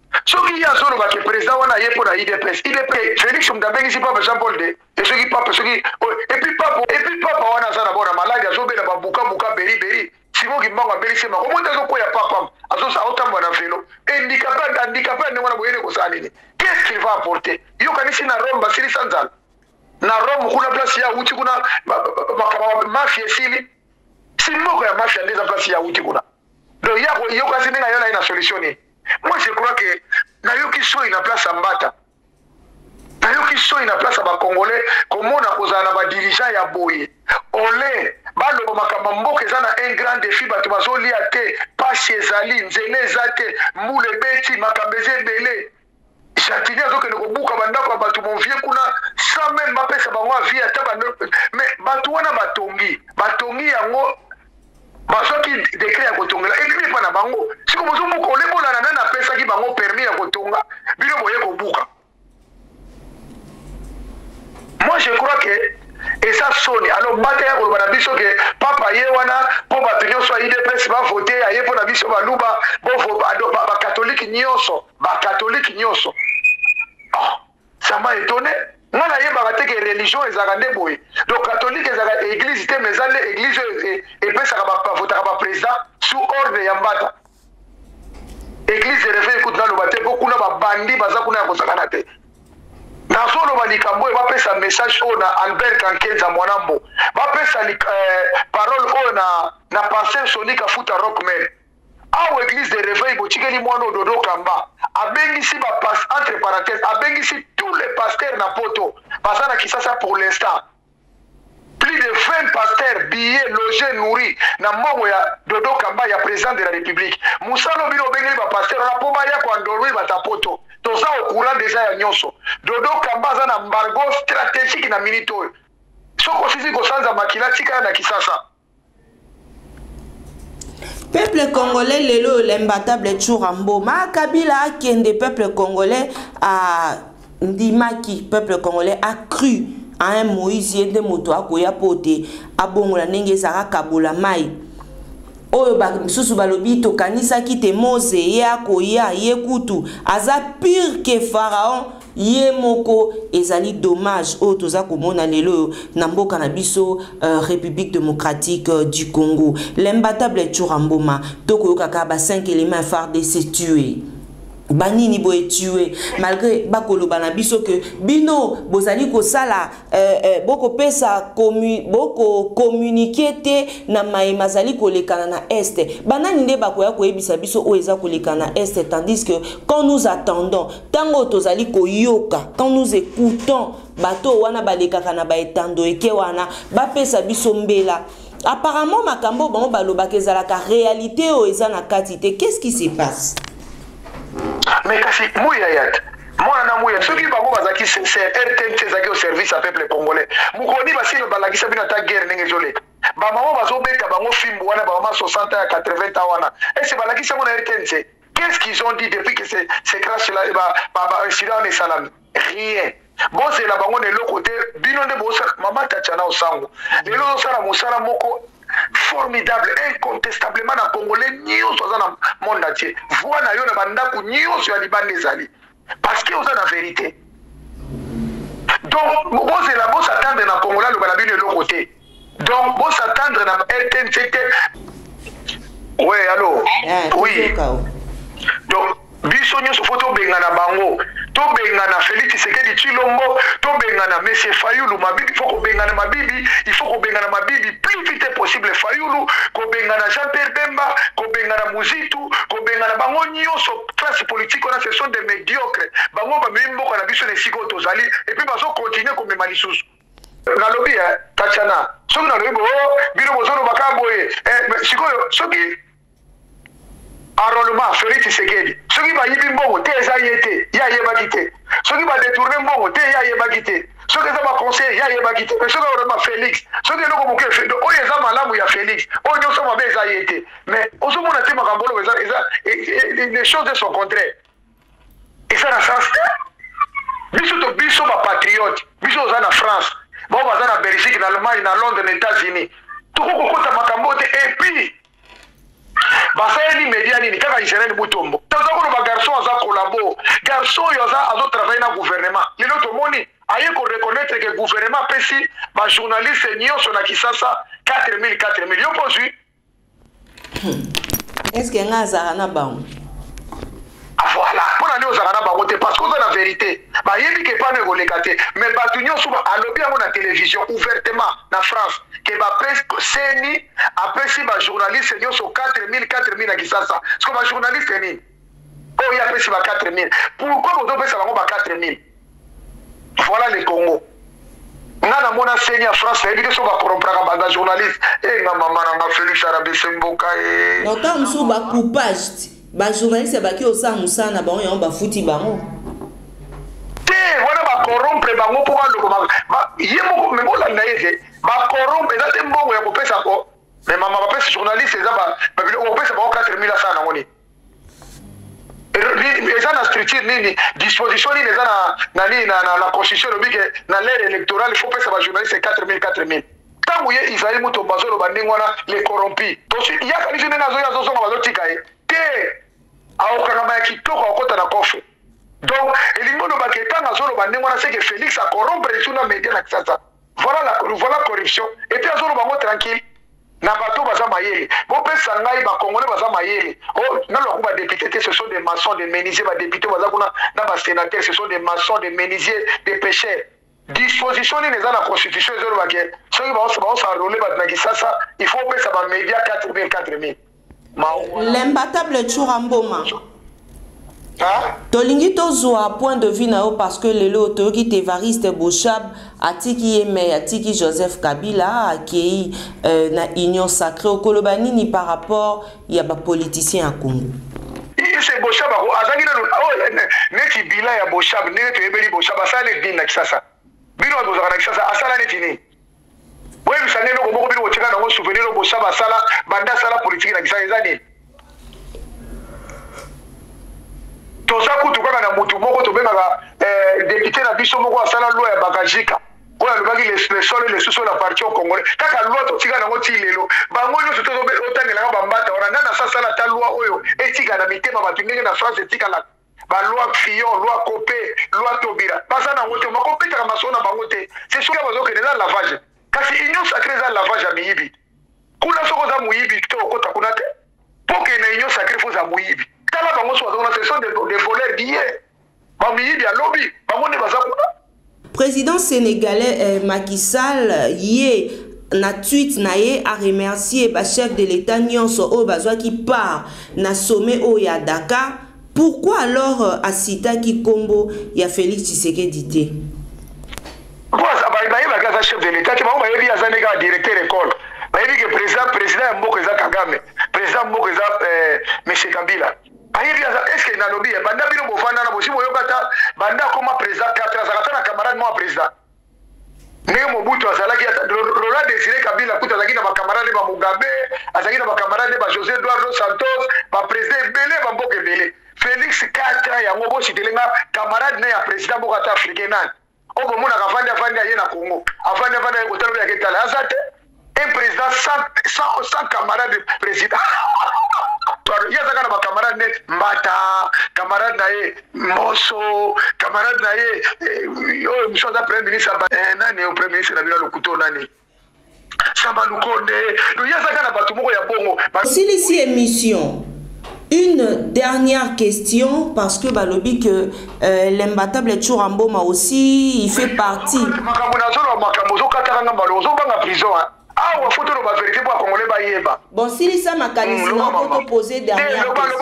Ce qui y a sur le président, on a pour la IDPS. IDPS, Félix Mdabengisi Papa Jean-Paul D. Et ce qui Papa, et puis Papa, on a ça d'abord, la maladie, à Zobé, la Babouka, Bouka, Beri. Simon qui m'a appelé, c'est ma. Comment t'as quoi, Papa? À ce ça, autant bon à vélo. Handicapé, ne m'a pas ko salini. Qu'est-ce qu'il va apporter? Yo kanisi na Rome, Basili Sanzal. Na Rome, kuna place ya uti, kuna mafia sili. Simon ya mafia, les place ya uti, kuna. Donc, yo kasi n'a yon a une solution. Moi, je crois que Nayoki So il a place à Mbata. Nayoki So il a place à Congolais. Comment on a posé un dirigeant à Boye. Olé, Balo Makamambo, qui a un grand défi, Batumazo Liate, Pache Zali, Nzele Zate, Moule Beti, Makambeze Bele. J'attendais à ce que nous bouquons à Batu mon vieux Kuna, sans même m'appeler ça, vie à Taban. Mais Batouana Batongi, Batongi Yango. Parce qu'il décrit à Kotonga, écrit pas na bango. Si vous avez beaucoup de gens qui ont pesa qui bango permis à Kotonga, bien vous voyez Kobuka. Moi je crois que et ça sonne. Alors bataille pour la biso que papa yewana pour batunion soit IDPS va voter aye pour la biso baluba bon ba catholique nyonso, ba catholique nyonso. Ça m'a étonné. Moi, je sais que les religions sont boy. Donc, les catholiques, les églises, mais les églises, et puis ça va voter le président sous ordre de Yambata. L'église de réveil, écoute, dans le bâtiment, beaucoup de bandits, bazakuna kosakanate. Dans son Lomalikambo, il va passer un message au Albert Kankenza Mwanambo. Il va passer parole au na pasteur Sonic Afuta Rockman. À l'église de réveil, Botikeli Mwano Dodo Kamba. Abengisi entre parenthèses, Abengisi tous les pasteurs na poto. Parce que ça pour l'instant. Plus de 20 pasteurs billets, logés, nourris. Na mongo ya Dodo Kamba ya président de la République. Moussalo bino bengeli ba pasteur na pomba ya kwa ndorui ba tapoto. Toza au courant déjà ya nyonso. Dodo Kamba za na embargo stratégique na minito. Soko sisi ko sanza makila tika na kisasa. Peuple congolais lelo l'imbattable Tchourambo ma Kabila kende peuple congolais a ndimaki peuple congolais a cru à un Moïse yende moto akoya pote abongola ndenge ezaka kabola mai oyo ba misusu balobi to kanisa kite Mose ye akoya ye kutu aza pire que Pharaon ye moko ezali dommage o toza komona lelo na mboka na biso République démocratique du Congo l'imbattable Tchourambo toko kaka ba 5 éléments phares de se tuer banini boye tuer malgré bakoloba na biso que bino bozali ko sala boko pesa boko communiquer te na maimazali kolekana na est banani nde bakoya koyebisa biso o eza kolekana na est tandis que quand nous attendons tango tozali koyoka quand nous écoutons bato wana balekaka na baetando eke wana bapesa biso mbela apparemment makambo bango balobaka ezalaka réalité o eza na katite qu'est-ce qui se passe? Mais kasi mouya yat moi na mouya ceux qui bango bazaki c'est RTNC zaki au service à peuple congolais mukoni basi le balaki sabina ta guerre ndenge jolé ba maman bazo beta bango fimbo wana ba maman 60 à 80 ans wana et c'est balaki ça mon RTNC qu'est-ce qu'ils ont dit depuis que c'est crash là ba incident et salam rien bon c'est la bango de l'autre côté bino de bossa maman tachana au sango de l'autre sala musala moko formidable incontestablement na congolais nyonso za na monde entier voilà yo na bandako nyonso ya libande ezali parce que oza na vérité donc bon c'est la bosse attendre na congolais le balabino de l'autre côté donc bosse attendre na RTNC ouais allô oui donc biso nyonso faut tobengana bango tobengana Félix Tshisekedi Tshilombo tobengana Monsieur Fayulu Mabibi faut kobengana Mabibi il faut kobengana Mabibi plus vite possible Fayulu kobengana Jean-Pierre Bemba kobengana Muzitu kobengana bango nyonso classe politique on a ce sont des médiocres bango ba mimbo na biso ne siko tozali et puis bazo continuer comme malisusu nalobi tachana soki nalobi bo bino bozono bakaboye sikoyo soki enrôlement Félix Tshisekedi soki ba yibi mbongo te eza yete ya yebaki te soki ba détourner mbongo te ya yebaki te soki eza ba conseil ya yebaki te mais soki enrôlement Félix soki eloko moke oyo eza malamu ya Félix oyo nyonso mabe eza yete mais ozomona te makambo oyo eza les choses de son contraire eza na sens te biso ba patriote biso oza na France bon baza na Belgique na Allemagne na Londres na États-Unis tokokokota makambo te et puis basayeli média nini kaka Israël Mutombo toza koloba garçon aza collabo garçon oyo azo travailler na gouvernement lelo tomoni aye ko reconnaître que gouvernement pesi ba journaliste nyonso na Kisasa 4000 yo pozwi est-ce que ngaza na bango voilà pour aller aux arabes parce que c'est la vérité bah il dit que pas négocier mais batunyo souvent à lobby à la télévision ouvertement en France que ba presse seni après si ba journaliste ils sont 4000 à Kisasa ce que ba journaliste ni oh il a fait si ba 4000 pourquoi vous devez savoir ba 4000 voilà le Congo ngana mona seni à France il dit que ça va corrompre ba journaliste et nga maman nga Félix Arabe Semboka et donc comme ça ba coupage ba journaliste ba ki osa musana ba on ba futi bango te wana ba corrompre bango pour ba yemo me bola na yeze ba corrompre za te mbongo ya kopesa ko mais mama ba pesa journaliste za ba bilo ko pesa ba 4000 sana ngoni eza na structure nini disposition nini eza na la constitution lobi ke na l'ère électorale il faut pesa ba journaliste 4000 tangu ye Israël Mutombo bazolo ba ndingwana les corrompus to si ya kanisi nena zo ya zo songa bazotika ye te aokanga ya kitoko akota na kofe donc elingono baketanga zolo bandengwana c'est que Félix a corrompre les journaux médias na Kisasa voilà corruption et puis azolo bango tranquille na bato baza mayele bo pesa ngai ba congolais baza mayele oh na lo ba députés ce sont des maçons des menuisiers ba députés baza kuna na ba sénateurs ce sont des maçons des menuisiers des pêcheurs disposition ni neza na constitution zolo baké soki ba enrôler ba na Kisasa il faut pesa ba médias 4000 l'imbattable Churamboma tolingi tozwa point de vue na yo parce que lelo toyoki Évariste Bochab atiki Yeme atiki Joseph Kabila akei na union sacrée okoloba nini par rapport ya ba politicien à Congo c'est Bochab azangi na neti bila ya Bochab neti toyebeli Bochab asala ne na Kisasa bino bazaka na Kisasa asala neti ni oui, vous savez, nous avons souvenir de Bochaba Sala, Banda Sala politique dans les années. Toza kutuka na mutu moko to benga député na biso moko asala loi ya Bakajika. Oya lobaki les sols les sous la partie au Congolais. Kaka loi to tika na ngoti lelo. Bango nyo to otangela ba mbata ora nana sasa la ta loi oyo etika na mitema batu ndenge na France etika la ba loi Fillon, loi Copé, loi Tobira. Basa na ngote mako peta kama sona bango te. C'est sûr que bazo ke na lavage. Kasi union sacrée za lavage ya miyibi kuna soko za muyibi to kota kuna te poke na union sacrée fo za muyibi tala bango so za ce sont des voleurs d'hier ba miyibi ya lobby bango ne baza kuna président sénégalais Macky Sall yé na tweet na ye a remercier ba chef de l'état nyonso o bazwa ki part na sommet o ya Dakar. Pourquoi alors a cita ki kombo ya Félix Tshisekedi te le chef de l'État, il y a un directeur d'école. Il y a un président Mboka Kagame, président Mboka M. Kabila. Est-ce qu'il y a un lobby? Banda bino bofana na bosi boyokata banda comme président 4 ans na camarade moi président. Mais Mobutu azalaki Laurent Désiré Kabila kuta azalaki na ba camarade ba Mugabe, azalaki na ba camarade ba José Eduardo Santos, ba président Belé ba Mboka Belé. Félix 4 ans ya ngobo sitelenga camarade na ya président Mboka africain nan. Obo mona kafanda yena Congo afanda kotalo ya ketala azate un président sans camarade président yaza kana ba camarade Mbata camarade na ye Moso camarade na ye yo mission da premier ministre nani au premier ministre na bila lokuto nani Samba Lukonde yaza kana batu moko ya bongo si émission. Une dernière question, parce que balobi que l'imbattable Churamboma aussi, il fait partie. Bon, si ça m'a qualifié, on peut te poser dernière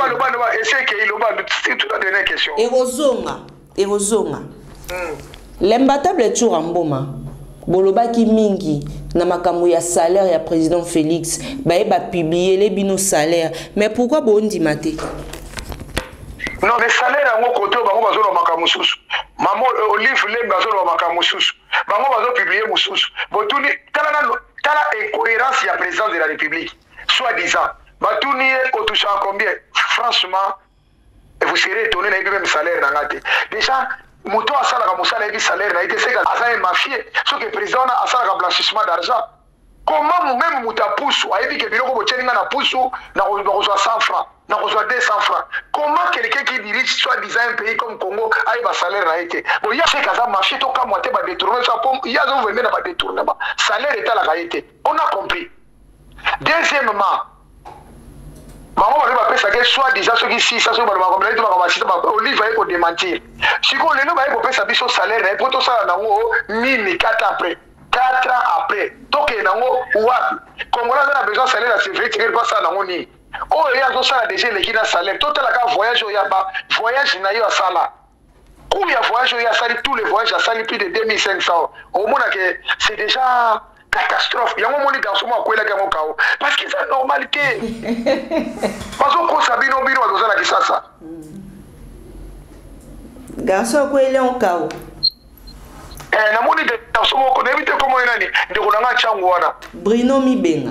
question. Erozonga. L'imbattable Churamboma, bolobaki mingi. Na makambo ya salaire ya président Félix ba publier les bino salaire mais pourquoi bondi maté non mais salaire en côté bango bazolo makambo susu mamo olive le bazolo makambo susu bango bazo publier mususu botuni tala incohérence ya président de la République soi-disant batuni otoucha combien franchement vous serez étonné na même salaire na ngate déjà Mouton a salaire na été c'est un mafieux ce que le président a un blanchissement d'argent Comment même Mouta Poussou, a dit que Biloko Botcheninga na Poussou, n'a reçoit 100 francs, n'a reçoit 200 francs. Comment quelqu'un qui dirige soi-disant un pays comme Congo a eu un salaire à été? Bon, il y a ce qui a marché, tout comme moi, tu vas détourner ça, il y a un venir à détourner, salaire est à la réalité. On a compris. Deuxièmement, maman va pas ça que soi-disant ceux qui si ça se va comme là, tu vas commencer au livre pour démentir. Si on les nous va pour payer sa biso salaire, pour tout ça dans mini 4 après. 4 ans après, donc il y a Congolais a besoin de salaire, c'est vrai qu'il n'y a pas ça dans mon nid. Oh, il y a ça déjà les salaire. Tout le voyage, il y a voyage, il y a ça là. Où il y a voyage, il y a ça, tous les voyages, il y a ça plus de 2500. Au moins que c'est déjà catastrophe. Il y a un moment dans ce moment où il y a un chaos. Parce que c'est la normalité. Parce que ça bino bino à cause de ça. Garçon, quoi il est en chaos. Namoni de somo ko nevite komo nani de kolanga changu wana Bruno Mibenga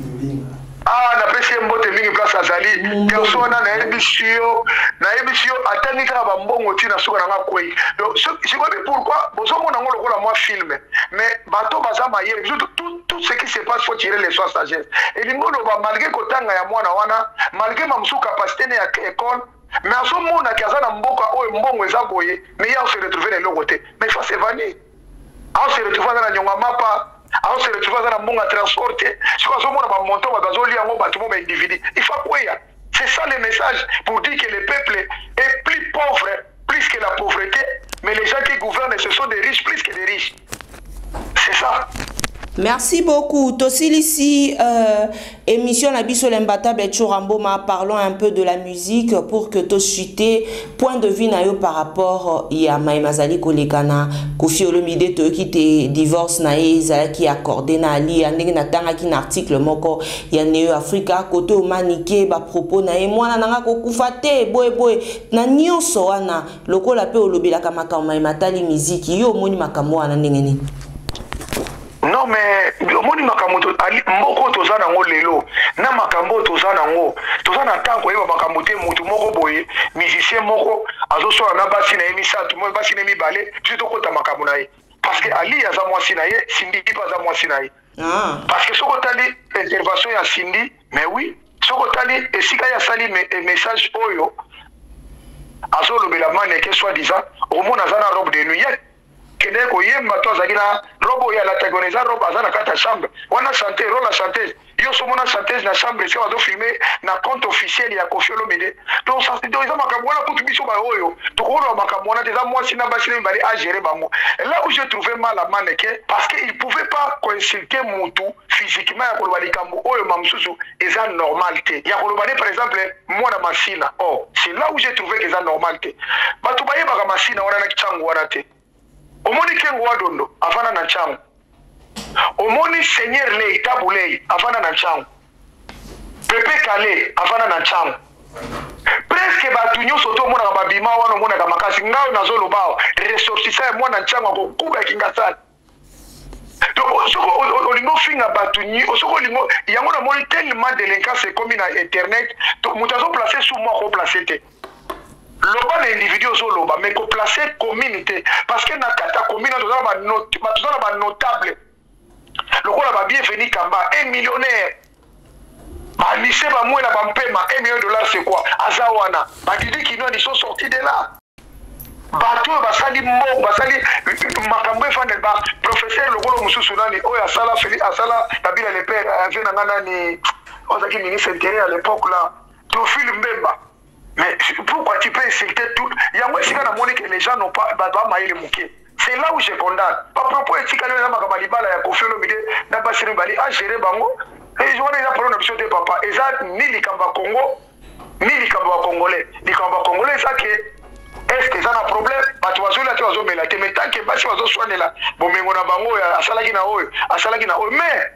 na pesi mbote mingi place azali persona na émission atani ka ba mbongo tina suka na ngakoi donc je vois pourquoi bozomo na ngolo kola moi film mais bato bazama hier tout ce qui se passe faut tirer les soins sagesse et lingolo ba malgré kotanga ya mwana wana malgré mamsu capacité ya école mais à ce moment na kazana mboka oyo mbongo ezaboye mais ya se retrouver les logoté mais ça c'est vanné. On se retrouve dans la Nyongamapa, on se retrouve dans la Monga transporté. C'est quoi ce monde va monter, on va zoler en bâtiment individu. Il faut quoi? C'est ça le message pour dire que le peuple est plus pauvre, plus que la pauvreté, mais les gens qui gouvernent, ce sont des riches plus que des riches. C'est ça. Merci beaucoup. Tosilisi, émission Nabiso Lembata Betchoramboma, parlons un peu de la musique pour que Toshite, point de vue nayo par rapport à Maïmazali Kolekana, Kofi Olomide to qui te divorce nae, Zala qui accordé na Ali, Andeng Natanga qui n'article moko, Yaneo Africa, Kote Omanike, ba propos nae, Mwana nanga kokufate, boy, na nyonso wana, loko la pe olobi la kamaka Maïmatali musique, yo moni makamwa na ndengeni. Non mais moni makamoto ali mboko tozana ngo lelo na makambo tozana ngo tozana tanko yeba makambo te mutu moko boye musicien moko azoso na basi na emisa tout monde basi na mibale plutôt kota makambo na ye parce que ali aza mwasi na ye Sindi pas za mwasi na ye parce que soko tali intervention ya Sindi mais oui soko tali esika ya sali message oyo azolo bela maneke soi-disant au monde azana robe de nuit kende ko yemba to zakina robo ya l'antagonisa robo azana kata chambre wana chanter rôle la chanteuse yo so mona chanteuse na chambre c'est wazo filmer na compte officiel ya Kofi Olomide donc ça c'est donc makambo wana kutu biso ba oyo to ko ro makambo wana déjà moi sina ba sina mbali a gérer bango là où j'ai trouvé mal à maneke parce que il pouvait pas consulter mutu physiquement ya ko bali kambo oyo mamsusu eza normalité ya ko bali par exemple moi na masina oh c'est là où j'ai trouvé que eza normalité batu ba yeba ka masina wana na kichangu wana te omoni kengo wadondo afana na changu omoni seigneur le tabulei afana na changu pepe kale afana na changu presque batu nyonso to mona ba bima wana mona ka makasi ngao na zolo bao ressortissa mwana changu ko kuba kingasana donc soko olingo finga batu nyi soko lingo yango na moni tellement délinquance comme na internet to mutazo placer sous moi ko placer te loba l'individu au loba mais qu'on place communauté parce que dans la commune nous avons notable le rôle va bienvenue Kamba 1 millionnaire bah lycée va moins la bampema $1 million c'est quoi azawana bah dit qu'ils ils sont sortis de là bateau va sali mo va sali makambo fane ba professeur le rôle mususu nani oh ya sala feli asala tabila le père avait nangana ni ozaki ministre intérieur à l'époque là Théophile Mbemba. Mais pourquoi tu peux insulter tout? Il y a moi qui a montré que les gens n'ont pas maïle mouké. C'est là où je condamne. Pas propos éthique à la ya Kofi Olomide na basiri bali a gérer bango. Et je vois déjà pour une option de papa. Et ça ni les Kamba Congo ni les Kamba Congolais. Les Kamba Congolais ça que est-ce que ça a un problème? Bah tu vas jouer là tu vas jouer mais là mais tant que basi vas soigner là. Bon mais on a bango asalaki na oyo mais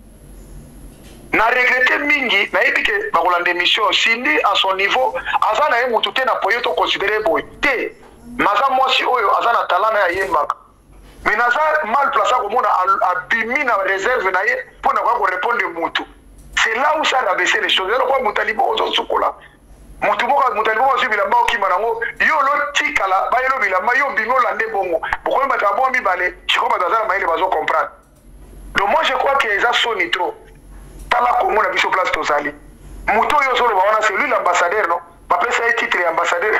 na regretté mingi na epike bakolanda émission Sindi à son niveau azana ye mutu te na poyo to considérer boy te maza mwasi oyo azana talent ya yembaka mais naza mal placé ko mona abimi na réserve na ye pour na ko répondre mutu c'est là où ça a baissé les choses là quoi mutalibo ozo sukola mutu boka mutalibo ozo bilamba okima nango yo lo tikala ba yelo bilamba yo bino lande bongo pourquoi ba tabo mi balé chiko ba azana maile bazo comprendre Donc moi je crois que ça sonne trop. Tala Congo na biso place tozali. Muto yo solo ba wana c'est lui l'ambassadeur non? Papa ça titre ambassadeur.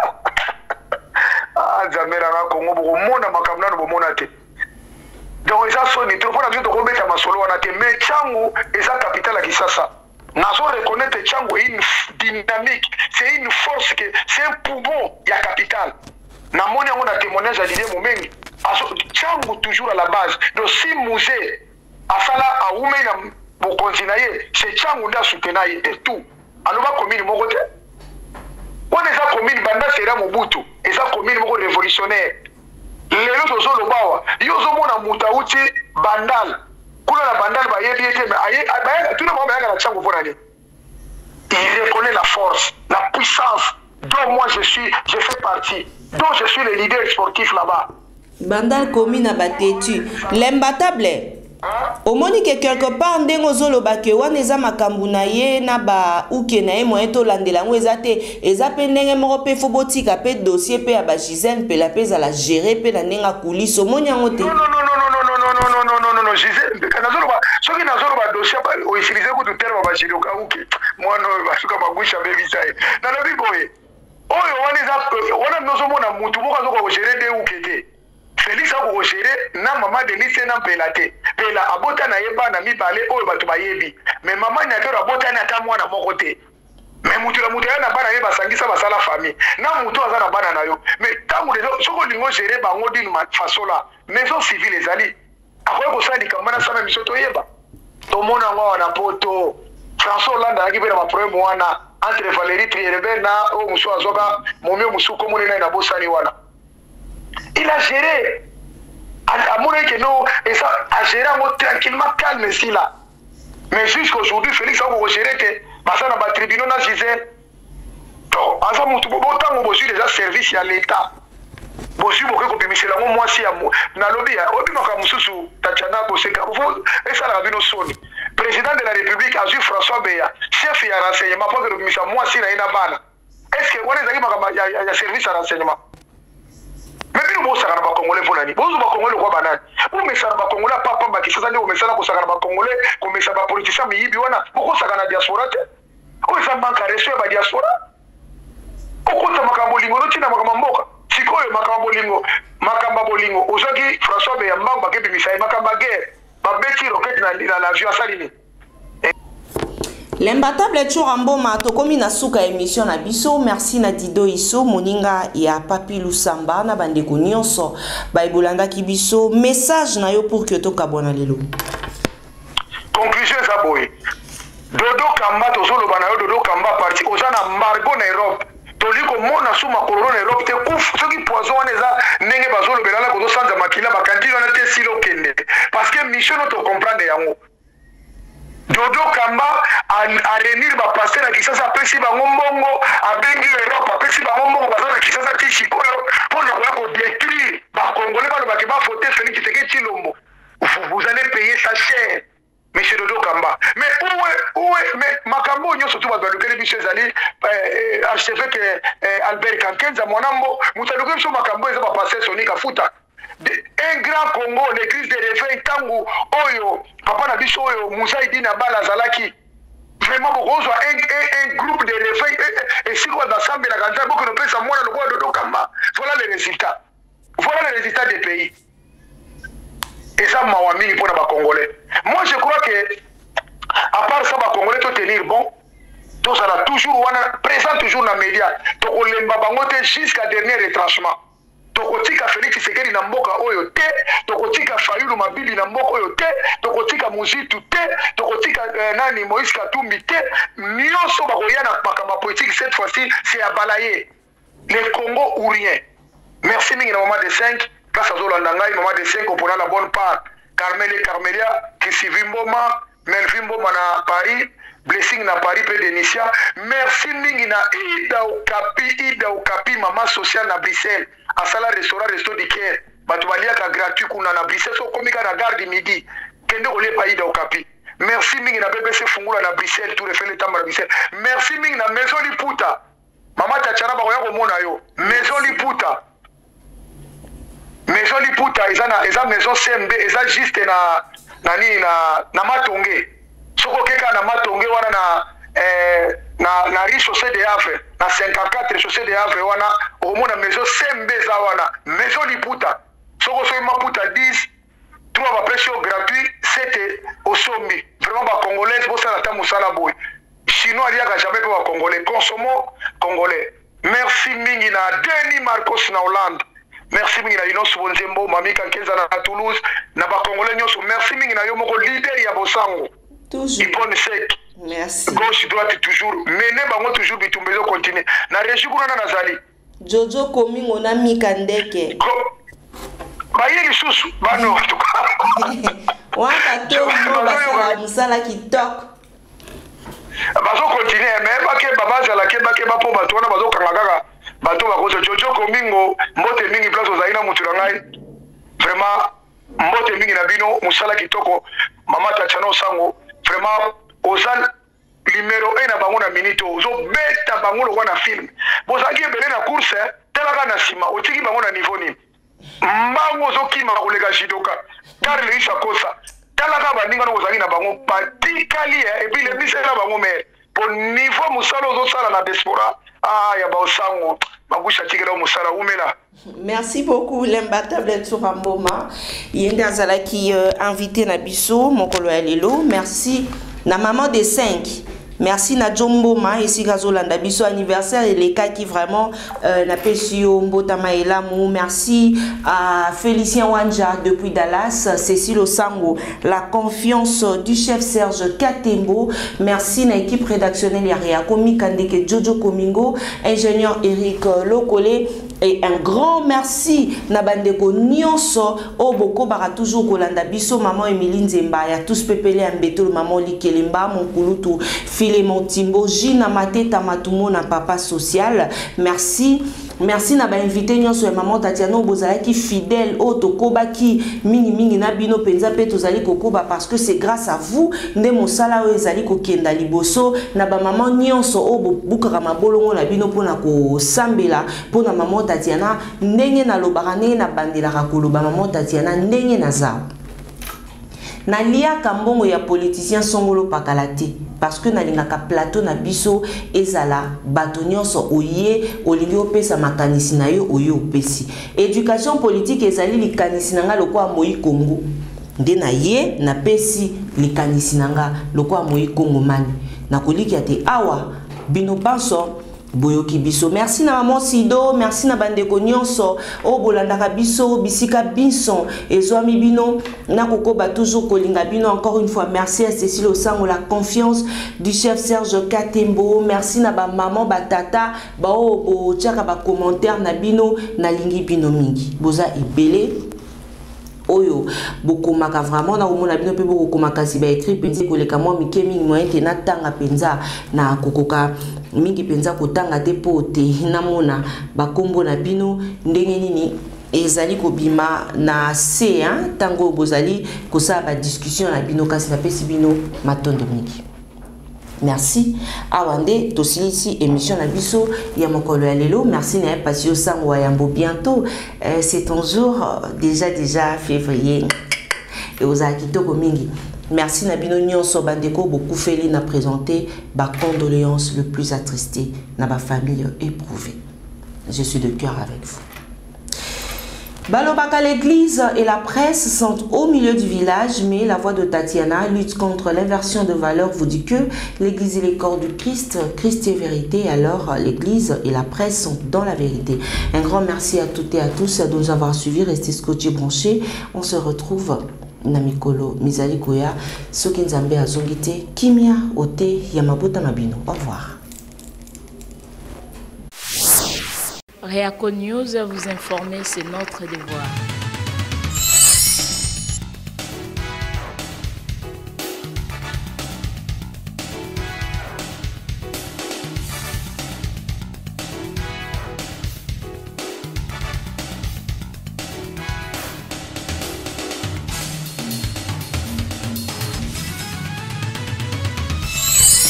Ah Zamera na Congo bo mona makamna no mona te. Donc ça sonne trop pour la biso to kobeta masolo wana te mais Tchangu eza capitale à Kinshasa. Nazo reconnaître Tchangu est une dynamique, c'est une force que c'est un poumon ya capitale. Na moni on a témoignage à Didier Momengi. Tchangu toujours à la base. Donc si musée à sala a oume na bo continuer, c'est Tchangu nda soutenaye et tout. Alors va commune mon côté. On est ça commune banda sera Mobutu, et ça commune mon révolutionnaire. Les autres sont le bawa. Yo zo mona mutauti bandal. Kula la bandal ba yebi ete mais aye tout le monde a la Tchangu pour aller. Il reconnaît la force, la puissance dont moi je fais partie, dont je suis le leader sportif là-bas. Bandal commune à Batetu. L'imbattable. Au moni que quelque part ndengo zolo bake wana eza makambu na ye na ba uke na ye moyen to landela ngo eza te eza pe ndenge moko pe fo botika pe dossier pe ya ba Gisèle pe la pe za la gérer pe na ndenga coulisses moni yango te. Non Gisèle kana zolo ba soki na zolo ba dossier o utiliser ko to terme ba Gisèle ka uke moi no ba suka ba gusha be bisaye na lobi boye oyo wana eza wana nozo mona mutu boka zo ko gérer de uke te. Félix a géré na maman de lycée na pelate pela abota na yeba na mibale oyo bato bayebi mais maman nyatero abota na ta mwana moko te mais mutu na bana yeba sangisa basala famille na mutu aza na bana na yo mais tangu lezo soko lingo gérer bango d'une façon là maison civile ezali akoye kosali kambana sama misoto yeba to mona ngwa na poto François Hollande aki pe na problème wana entre Valérie Trierbe na o muso azoka momio musuko mona na bosani wana. Il a géré. À mon avis, non, et ça a géré tranquillement, calme ici là. Mais jusqu'aujourd'hui, Félix a géré que ça n'a pas tribunal na Gisèle. Donc, à ça, autant on a déjà service à l'État. Bosi beaucoup comme Michel Amo moi si amo na lobby obi maka mususu tachana boseka et ça la bino soni président de la République Azui François Beya chef ya renseignement pour que Michel moi si na ina bana est-ce que on est maka ya service à renseignement. Mais nous sommes les Congolais pour l'année. Nous sommes les Congolais pour l'année. Nous sommes les Congolais pas comme qui s'en est au message pour les Congolais, comme les politiciens mais ils ont beaucoup ça la diaspora. Où ça manque à recevoir la diaspora. Pourquoi ça manque à bolingo? Nous tina manque à mboka. Si quoi manque à bolingo, manque à bolingo. Aujourd'hui François Beyamba manque à bimisa, manque à guerre. Ma bêtise roquette dans l'avion saline. L'imbattable est toujours en bon mato comme na suka émission na biso. Merci na Dido Iso moninga ya Papi Lusamba na bandeko nyonso baibolanda ki biso message na yo pour que to kabona lelo. Conclusion ça boy. Dodo Kamba to solo bana yo Dodo Kamba parti ozana embargo na Europe. Toliko mona suma corona na Europe te ouf soki poison eza ndenge bazolo belala ko sanza makila ba kantino na te silo kende parce que mission to comprendre yango. Dodo Kamba a renir ba passer na Kinshasa pesi ba ngombongo a bengi Europe a pesi ba ngombongo ba na Kinshasa ti chikoyo pour ne pas détruire ba congolais ba ba ke ba voter Félix Tshisekedi Tshilombo. Vous allez payer ça cher monsieur Dodo Kamba. Mais où est mais makambo nyo surtout ba lokele biso ezali archevêque Albert Kankenza monambo mutaluke biso makambo eza ba passer Sonika Futa. Un grand Congo, l'église de réveil, Tango, Oyo, Papa Nabiso, Oyo, Moussa Idina Bala Zalaki. Vraiment, un groupe de réveil, et si on a d'assemblée, la grande beaucoup de place à moi, le roi de Dokamba. Voilà les résultats. Voilà les résultats des pays. Et ça, Mawamini pour les Congolais. Moi, je crois que, à part ça, les Congolais, tout tenir bon, tout ça là, toujours, présent toujours dans les médias, tout le monde jusqu'à dernier retranchement. Tokotika Félix Tshisekedi na mboka oyo te, tokotika Fayulu Mabibi na mboka oyo te, tokotika Muzitu te, tokotika nani Moïse Katumbi te, nyonso bakoya na makamba politique cette fois-ci, c'est à balayer. Le Congo ou rien. Merci mingi na moment de 5, grâce à Zolanda ngai moment de 5 on prend la bonne part. Carmel et Carmelia, Kisivi Mboma, Melvin Mboma na Paris, Blessing na Paris pe Denicia. Merci mingi na Ida Okapi maman sociale na Bruxelles. À Sala restaurant resto du Caire. Batubalia ka gratuit kuna na Bruxelles so komika na gare du midi. Kende ole pa Ida Okapi. Merci mingi na BBC Fungula na Bruxelles tout refait le temps na Bruxelles. Merci mingi na Maison Liputa. Mama Tachana ba koya ko mona yo. Maison Liputa. Maison Liputa eza maison CMB eza juste nani na matonge soko keka na matonge wana na ri chaussée de Havre na 54 chaussée de Havre wana omona maison sembeza wana maison liputa soko so maputa 10 trois ba pression gratuit c'était au sommet vraiment ba congolais pour ça la tamusala boy chinois aliaka jamais pour ba congolais consommons congolais merci mingi na Denis Marcos na Hollande merci mingi na Inoso Bonzembo Mamika Kenza na Toulouse na ba congolais nyoso merci mingi na yo moko leader ya Bosango toujours Ipone sec merci gauche droite toujours mener bango toujours bitumbezo continuer na régie kuna na nazali Jojo Komingo na Mikandeke baye lisusu bano watuka waka to mo basala kitoko bazo continuer mais bake babazala ke bake bapo bato wana bazo kanga kaka bato bakozo Jojo Komingo mbote mingi place ozaina mutu na ngai vraiment mbote mingi na bino musala kitoko mama Tatiana Sango vraiment ozal numéro 1 na bango na minito ozo beta bango lo wana film bozaki ebele na course telaka na sima otiki bango na niveau nini mbango zo kima kolega jidoka car le isha kosa telaka baninga no ozaki na bango patikali et puis le bisela bango mais pour niveau musalo zo sala na diaspora ya ba osango magusha tikela musala umela. Merci beaucoup l'imbattable Tsuramboma yende azalaki invité na biso mokolo ya lelo. Merci na maman de 5. Merci na Jomboma et Sigazolanda biso anniversaire et les cas qui vraiment na pesio mbota maelamu. Merci à Félicien Wanja depuis Dallas, Cécile Osango, la confiance du chef Serge Katembo. Merci na équipe rédactionnelle Yaria Komi Kandeke Jojo Komingo, ingénieur Eric Lokole. Et un grand merci na bandeko nyonso oboko bara toujours kolanda biso maman Emilie Nzemba ya tous pepele ambeto maman Likelemba mon kulutu Filemon Timbo Gina Mateta Matumo na papa social. Merci. Merci na ba invité nyonso ya maman Tatiana Bozala qui fidèle au tokoba qui mingi na bino penza pe tozali kokoba parce que c'est grâce à vous nde mosala o ezali kokenda liboso na ba maman nyonso o bukaka mabolongo na bino pona ko sambela pona maman Tatiana ndenge na lobarane na bandela koloba maman Tatiana ndenge na zao na lia kambongo ya politicien songolo pakalate parce que na lingaka plateau na biso ezala bato nyonso oye olingi opesa makanisi na yo oye opesi éducation politique ezali likanisi nanga lokwa Moi Congo nde na ye na pesi likanisi nanga lokwa Moi Congo mani na koliki ate awa bino banso boyoki biso. Merci na maman Sido, merci na bandeko nyonso o bolandaka biso bisika binson ezwami bino na kokoba toujours kolinga bino. Encore une fois merci à Cécile Osango, la confiance du chef Serge Katembo. Merci na ba maman batata ba o bo tiaka ba commentaire na bino na lingi bino mingi boza ebele oyo bokomaka vraiment na omona bino pe bokomaka si ba écrit penzi koleka moi mikemi moyen te na tanga penza na kokoka mingi penza kotanga te pote namona bakombo na bino ndenge nini ezali kobima na C tango bozali kosa ba discussion na bino kasi na pesi bino matondo mingi. Merci awande tosilisi émission na biso ya mokolo ya lelo. Merci na pasio sango yambo bientôt c'est ton jour déjà février et aux akitoko mingi. Merci na bino nyonso bandeko beaucoup feli na présenter ba condoléances le plus attristé na ba famille éprouvée. Je suis de cœur avec vous. Balobaka, l'église et la presse sont au milieu du village, mais la voix de Tatiana lutte contre l'inversion de valeurs vous dit que l'église est le corps du Christ, Christ est vérité, alors l'église et la presse sont dans la vérité. Un grand merci à toutes et à tous de nous avoir suivis, restez scotchés branchés. On se retrouve Namikolo, Mizali Koya, Sokinzambe Azongite, Kimia, Ote, Yamabuta Mabino. Au revoir. Réaco News, vous informer, c'est notre devoir.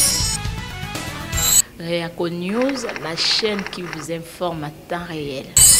Réaco News, la chaîne qui vous informe à temps réel.